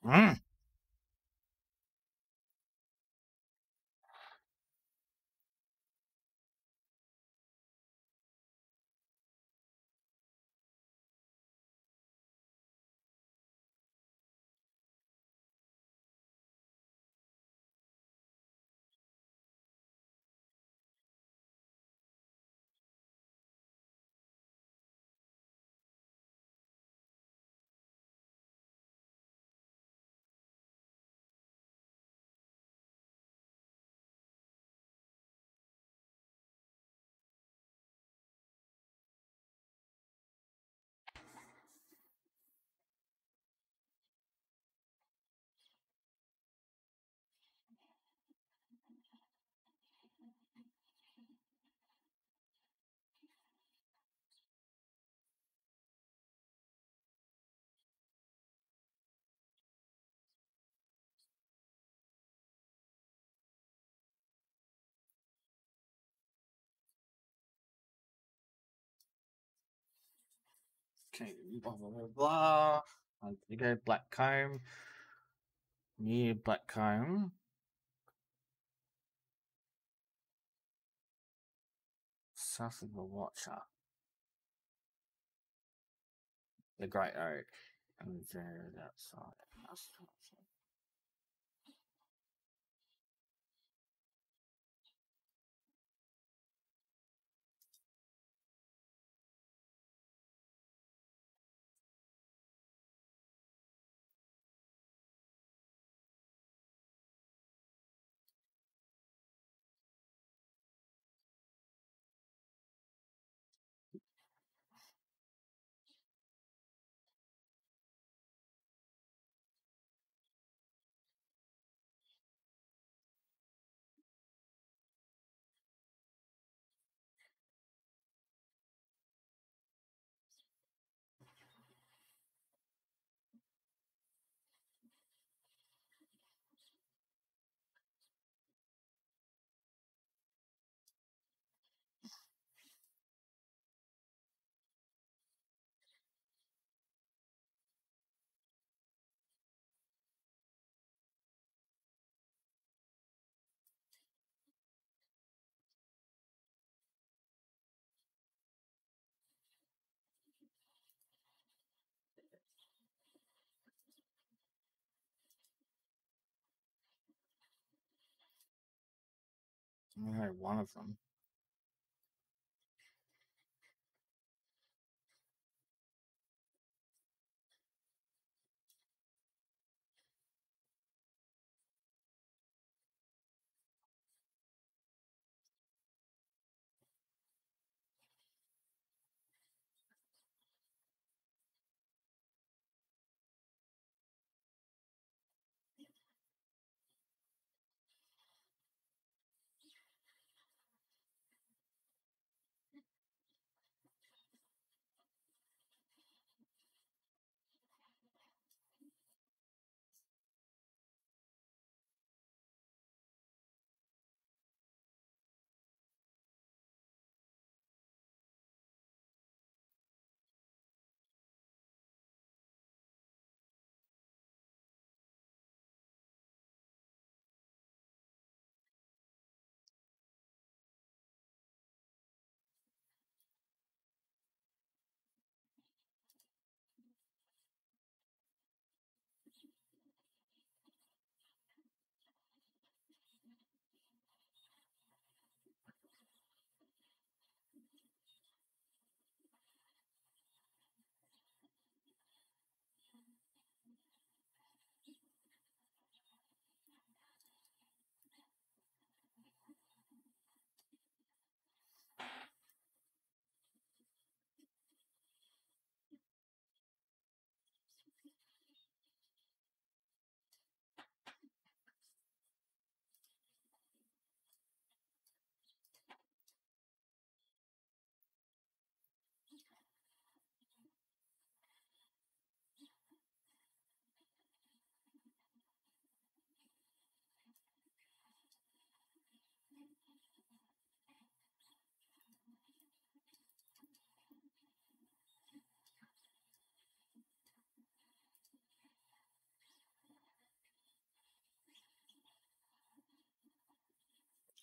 Mm. Okay, blah blah blah blah. Uh, You go black comb. Near black comb. South of the Watcher. The Great Oak. And there outside. Only one of them.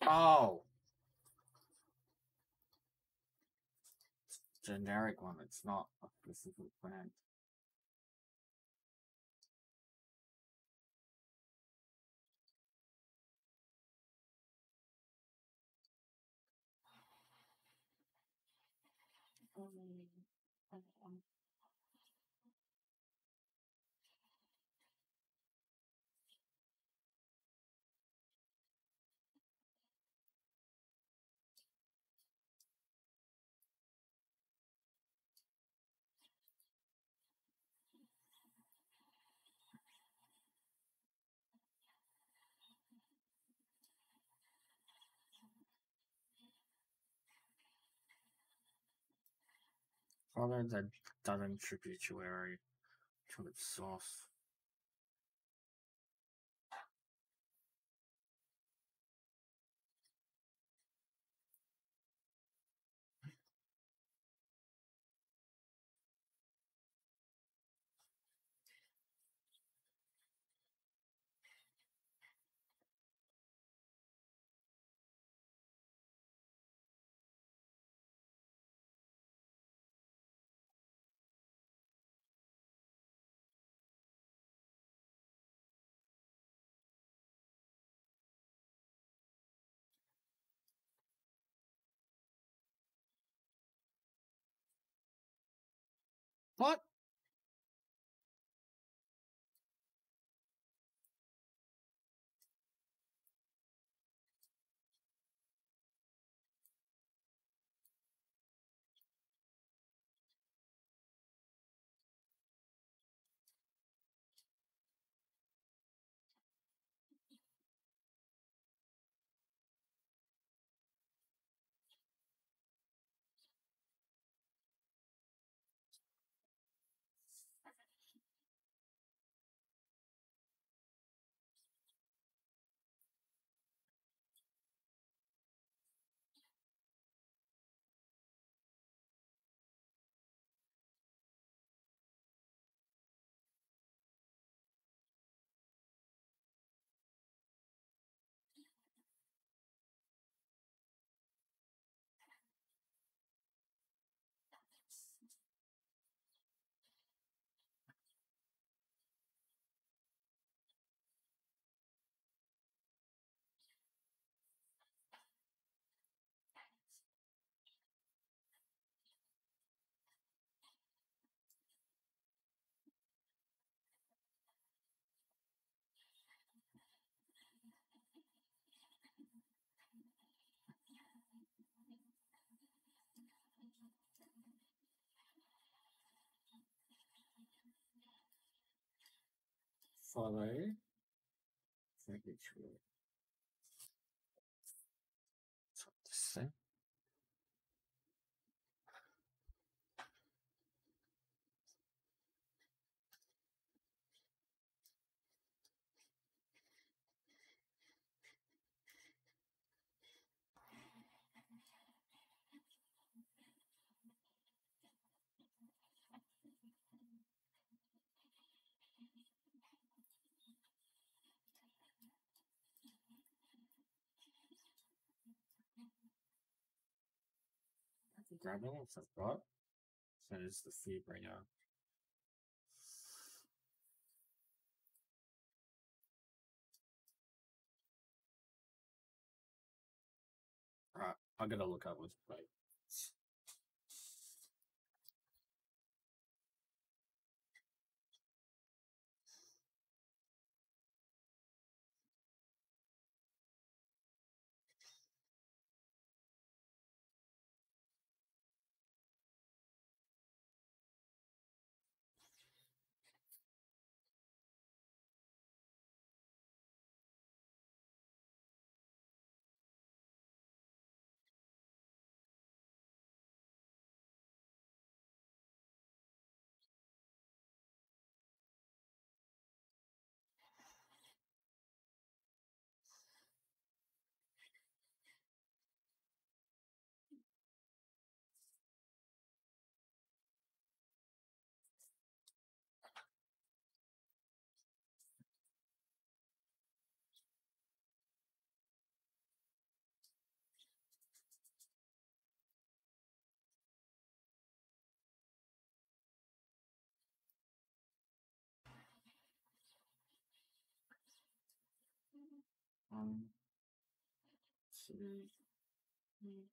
Oh! It's a generic one, it's not a specific brand. Rather than doesn't tributary to its source. What? Follow. Tributary. What's this thing? I can grab it once I've got. So it's the feed bringer. Alright, I'm gonna look up what's right. Um, see. Mm.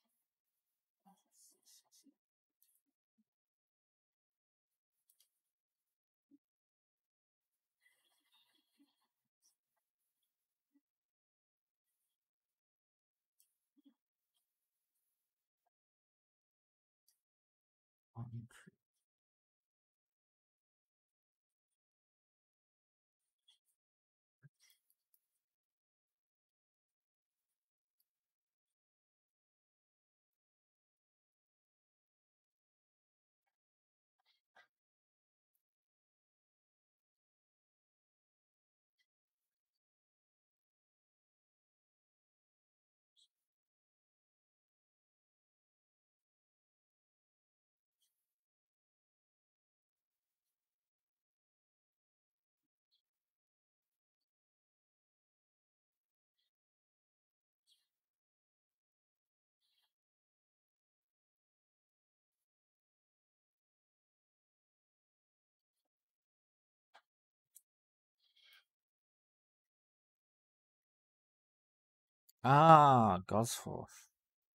Ah, Gosforth.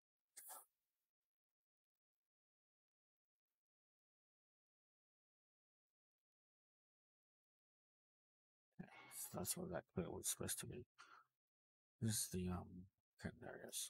So that's what that clear was supposed to be. This is the um curtain areas.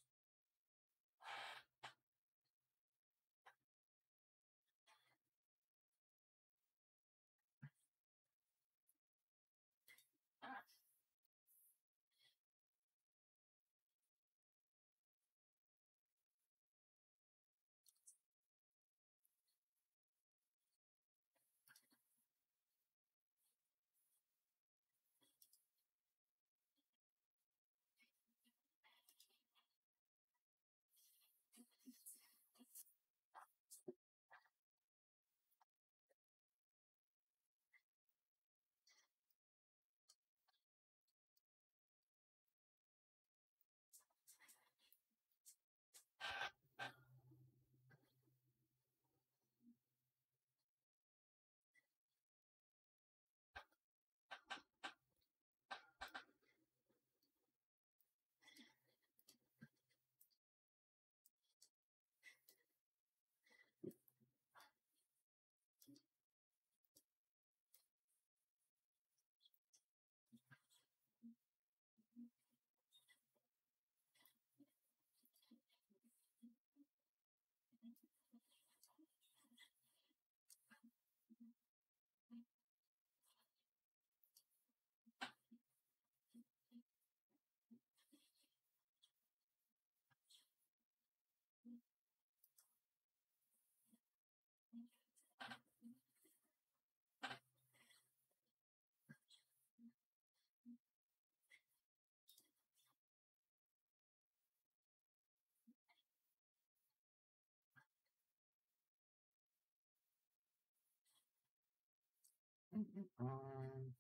Um,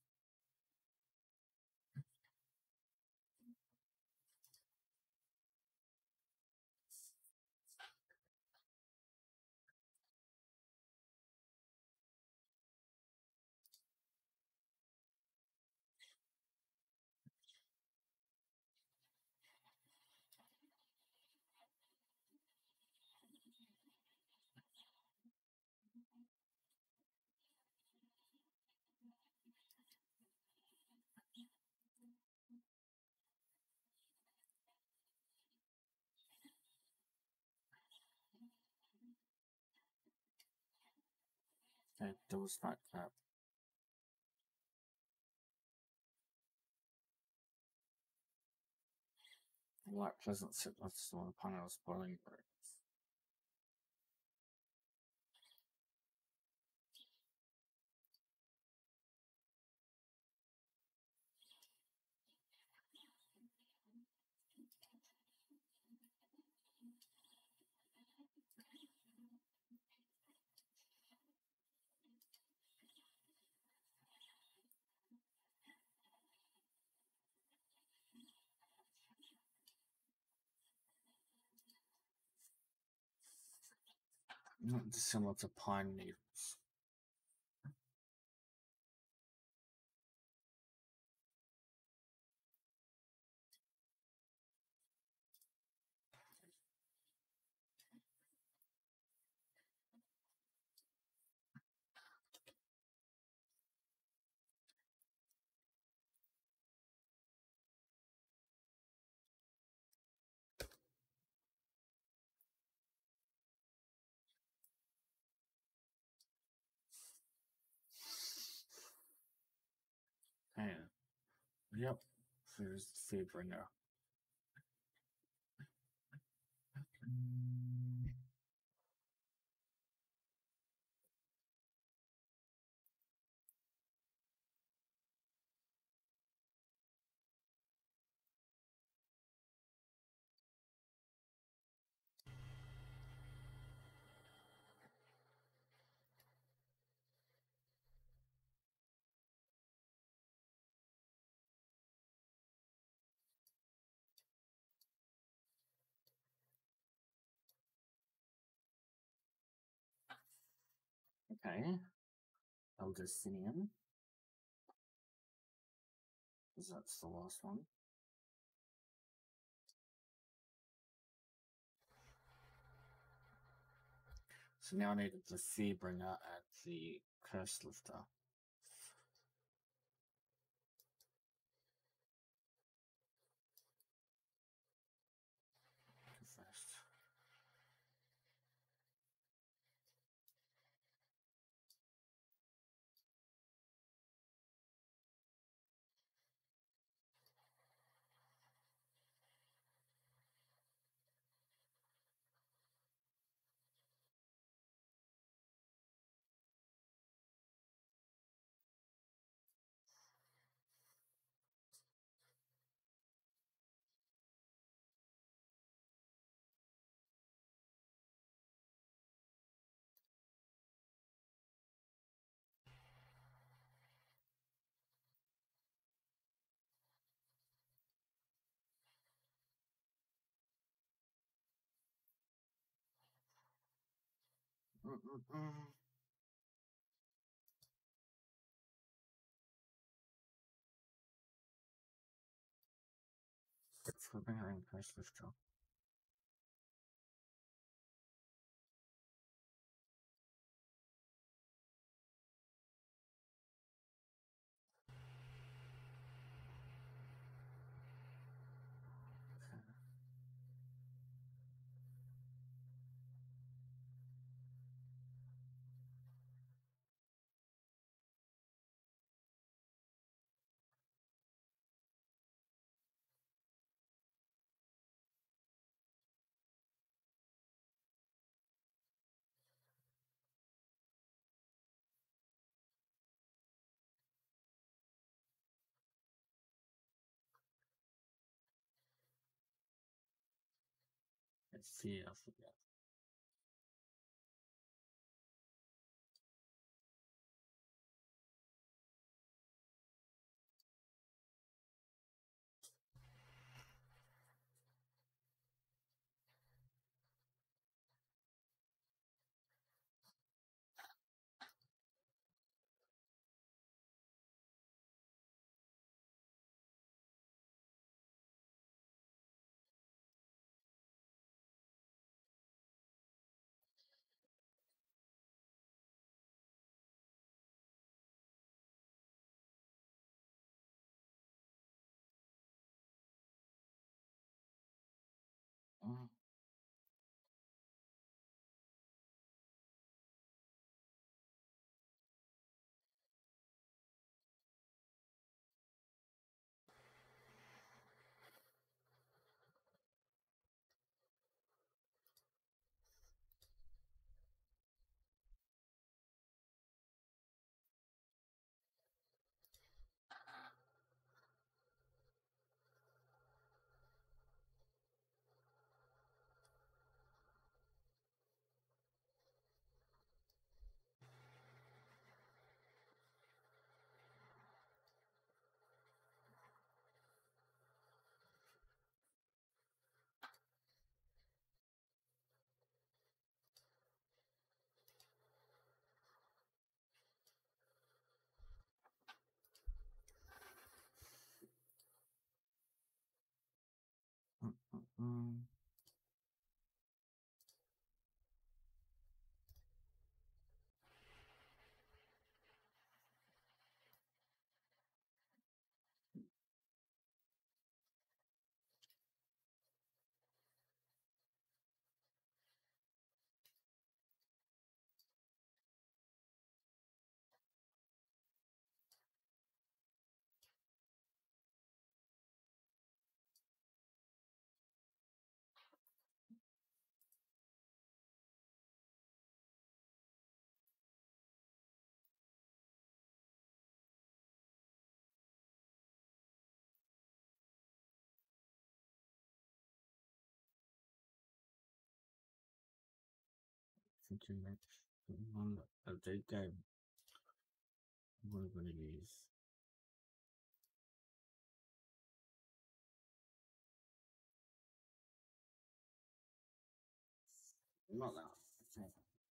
okay, there was that crap. Like pleasant sit that's the one upon I was boiling for it. Not dissimilar to pine needles. Yep. Here's the feed bringer. Okay. Eldestinian. That's the last one. So now I need the fear bringer at the curse lifter. First. Mm-mm-mm. Flipping her in curse lifter. Let's see, I forget. Mm. Mm-mm-mm. thinking that one a dead game. Whatever it is. Not that. Okay.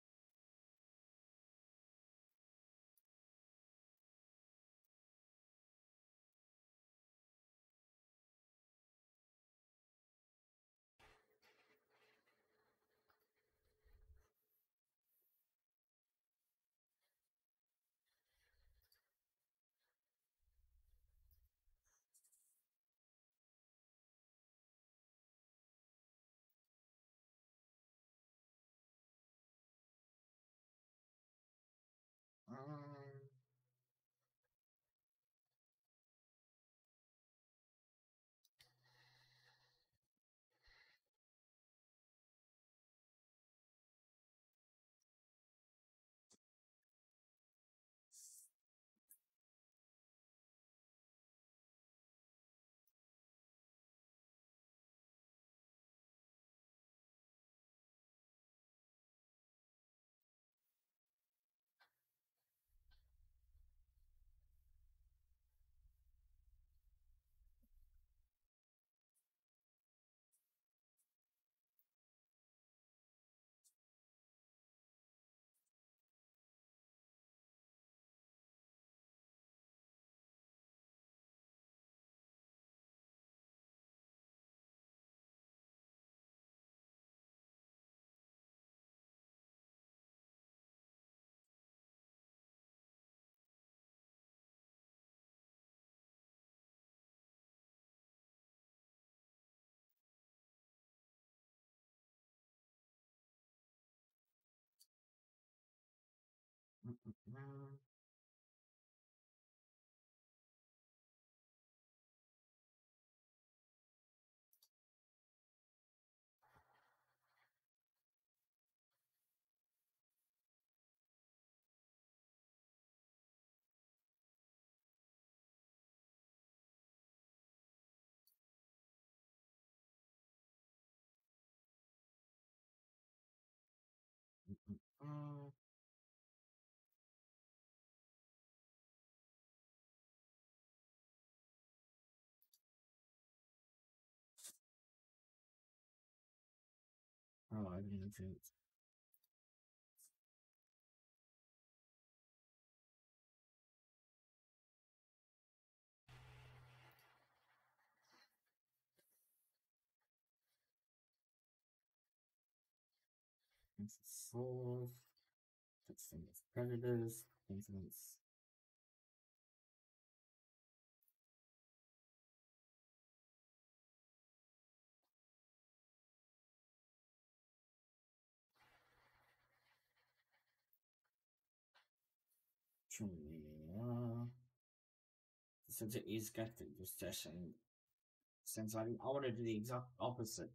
Um, mm, mm, oh, I didn't think. Four. Fixing its predators. Maintenance. Yeah. Since it is getting this session, since I, I want to do the exact opposite.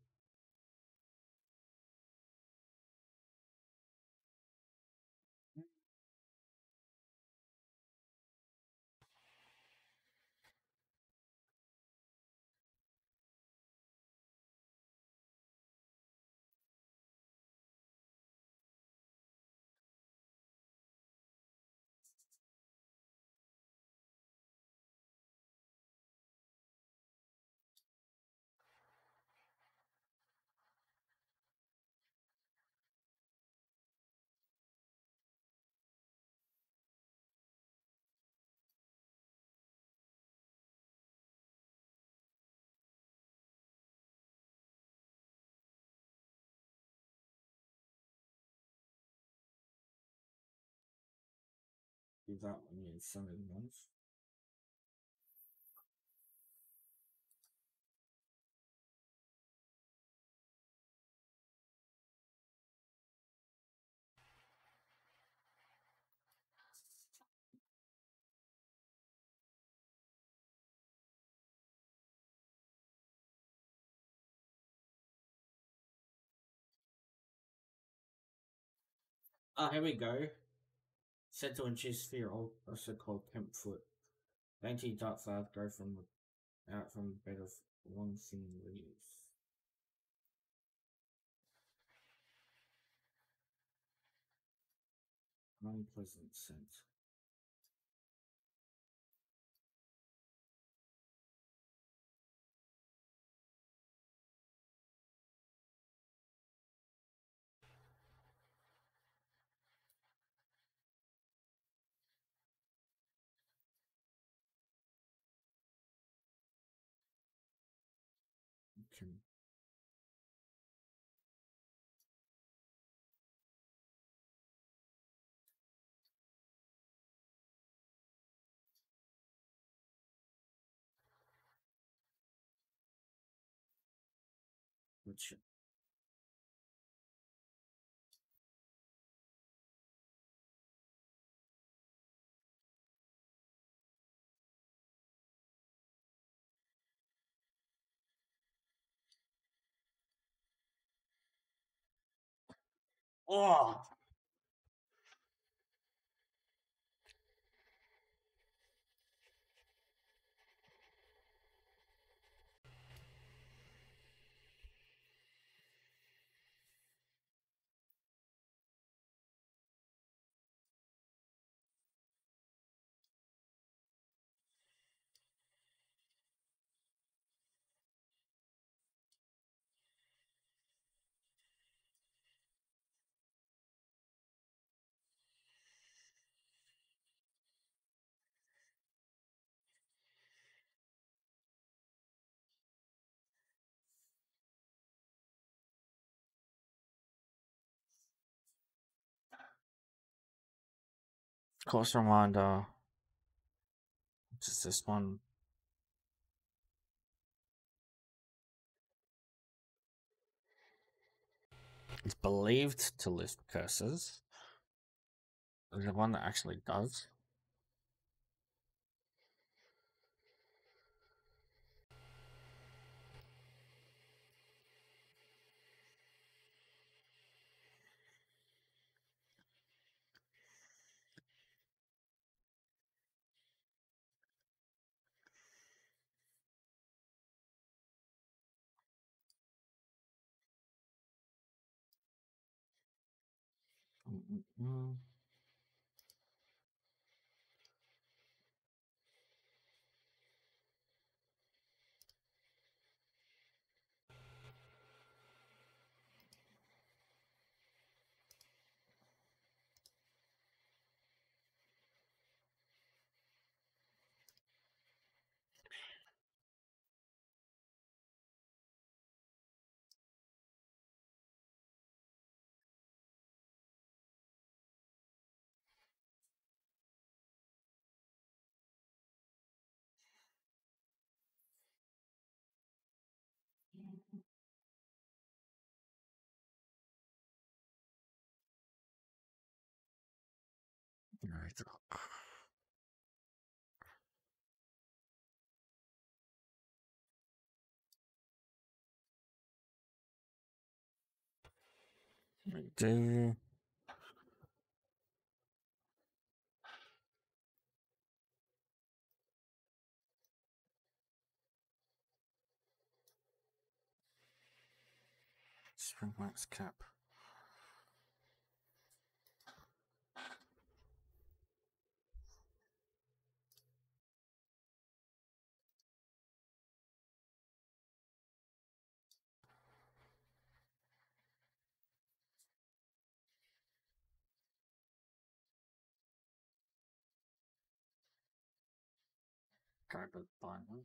Do that one in seven months. Ah, here we go. Set to induce sphere, also called pimp foot. Anti dot five go from out from the bed of one thing leaves. Unpleasant scent. Okay. Which oh, course reminder. Just this one. It's believed to lift curses. There's one that actually does. Mm-mm-mm. Right. We do. Spring wax cap. Carpet binder.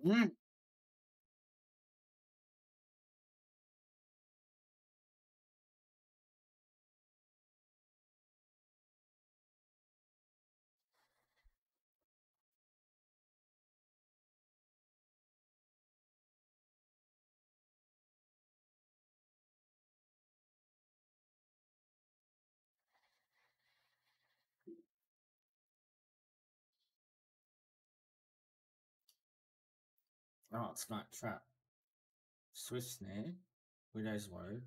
Mm. Oh, it's not trap. Swift snare. Widows low.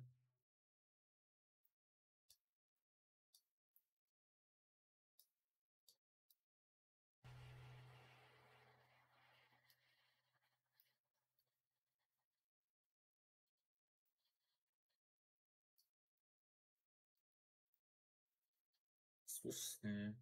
Swift snare.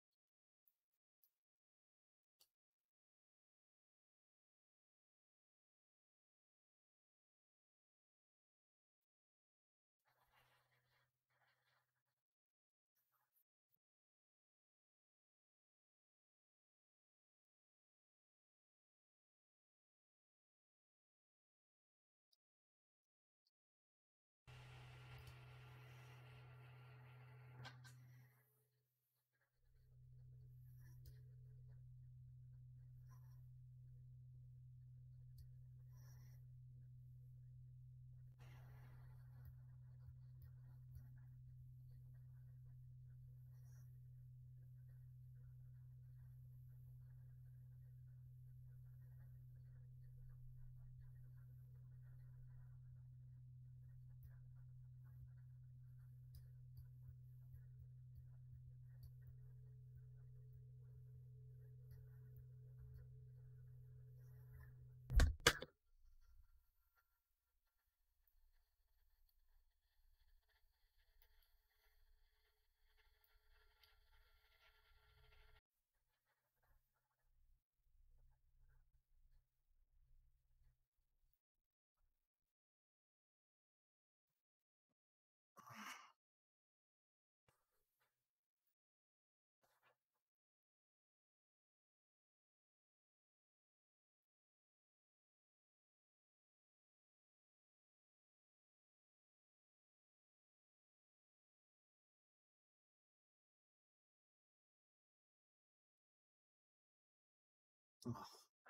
Oh,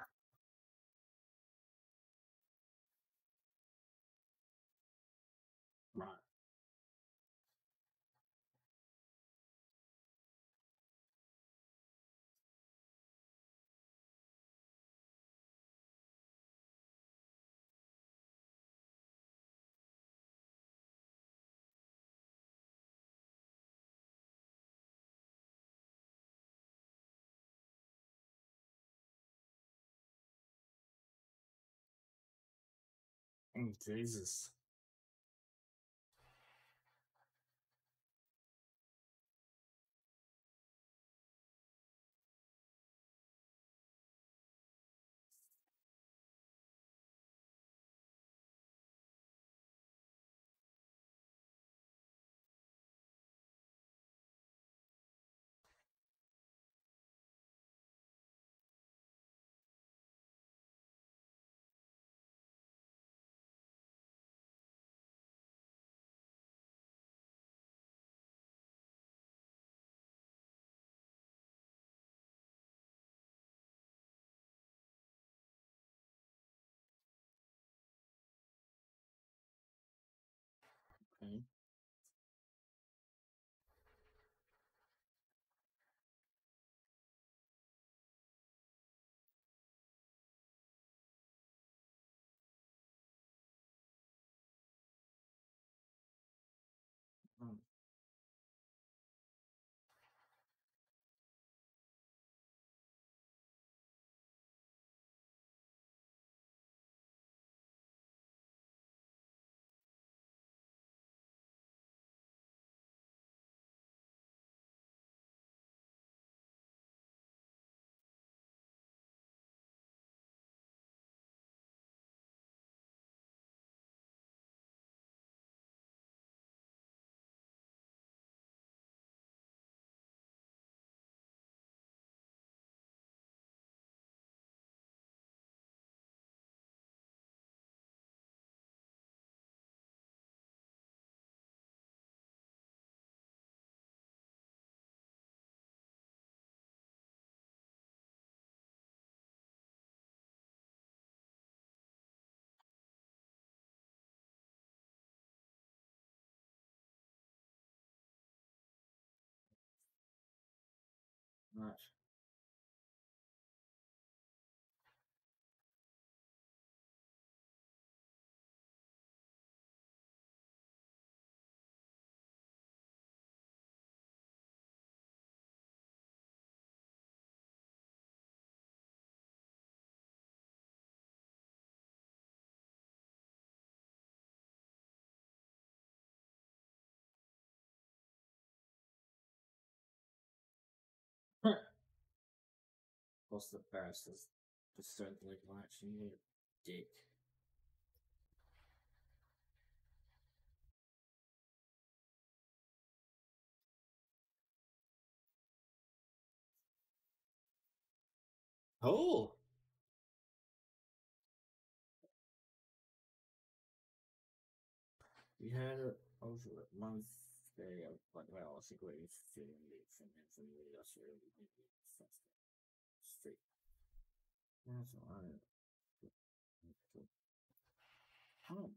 right. Oh, Jesus. Okay. Mm. Right. What's the best is the strength like action, you dick. Oh! We had a over a month day of like well, I think we're feeling late from Anthony that's really straight. That's alright. How?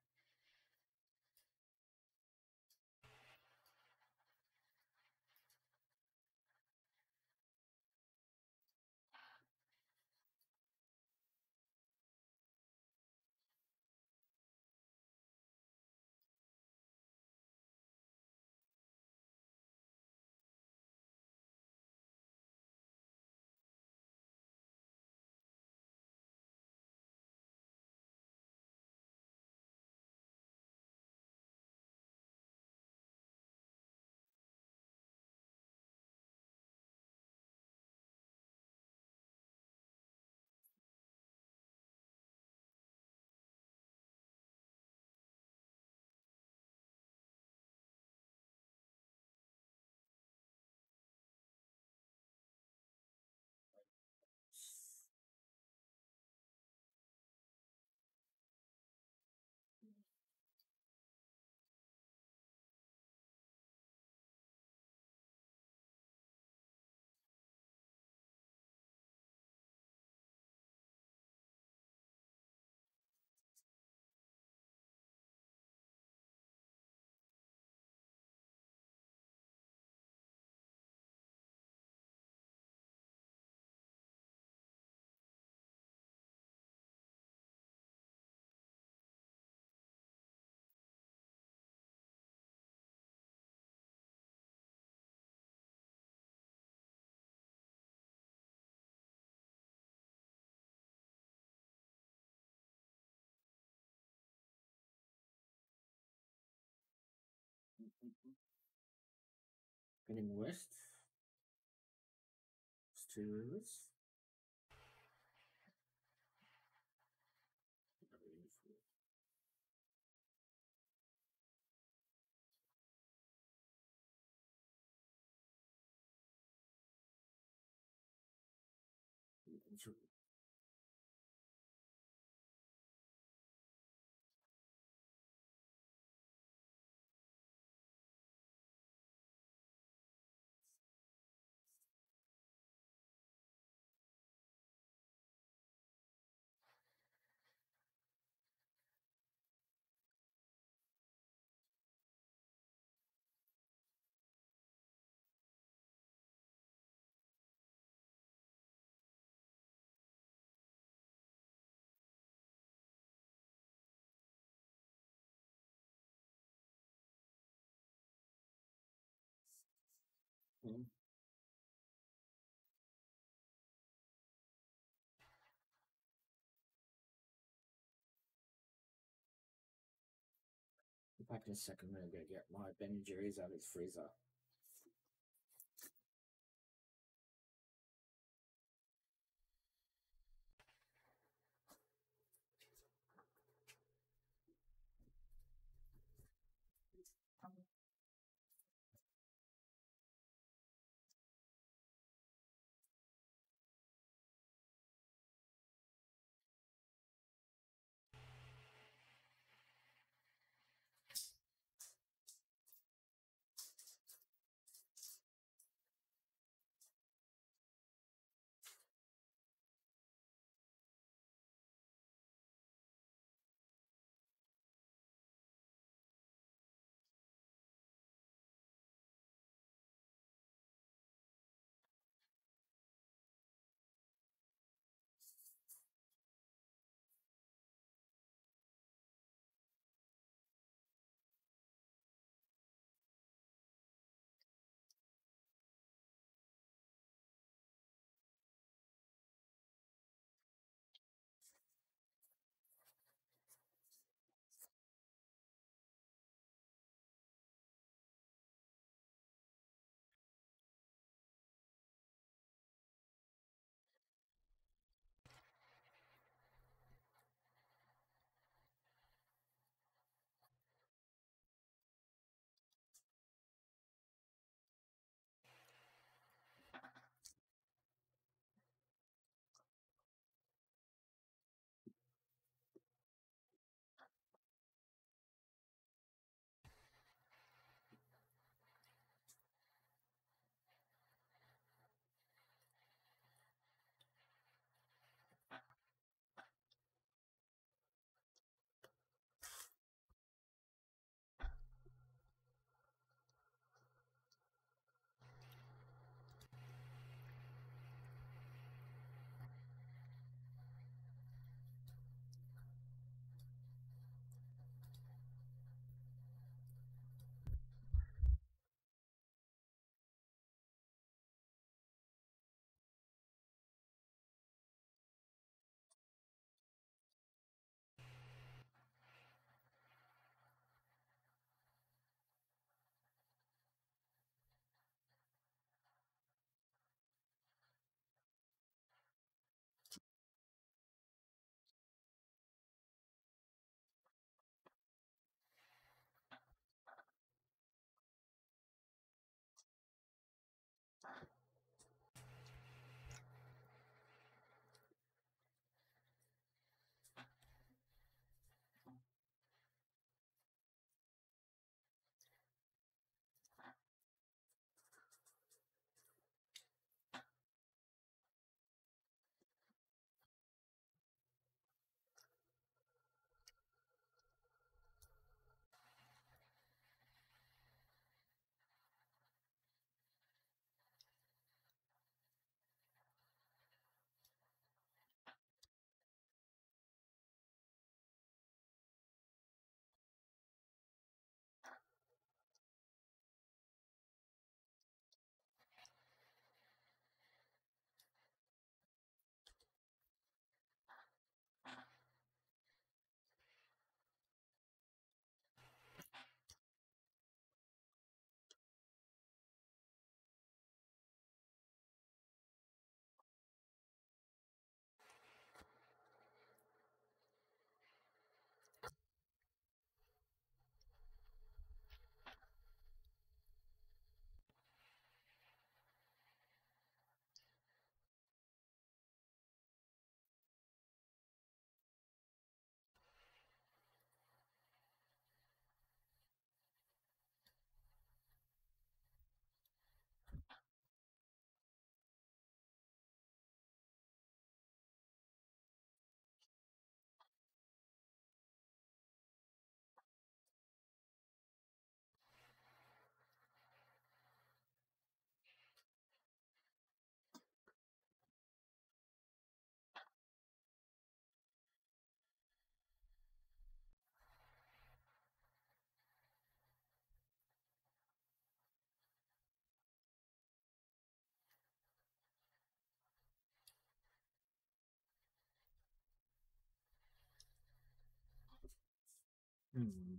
Getting west. It's two rivers. Mm. Back in a second, I'm gonna get my Ben and Jerry's out of its freezer. Hmm.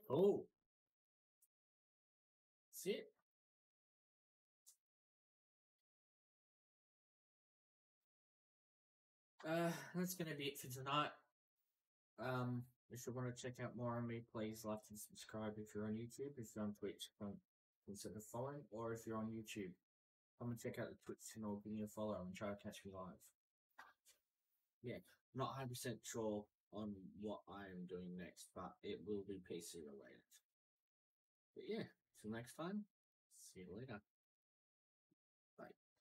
Oh, that's it. Uh, that's gonna be it for tonight. Um, if you want to check out more on me, please like and subscribe if you're on YouTube. If you're on Twitch, come consider following. Or if you're on YouTube, come and check out the Twitch channel, give me a follow, and try to catch me live. Yeah, not one hundred percent sure on what I am doing next, but it will be P C related. But yeah, till next time, see you later. Bye.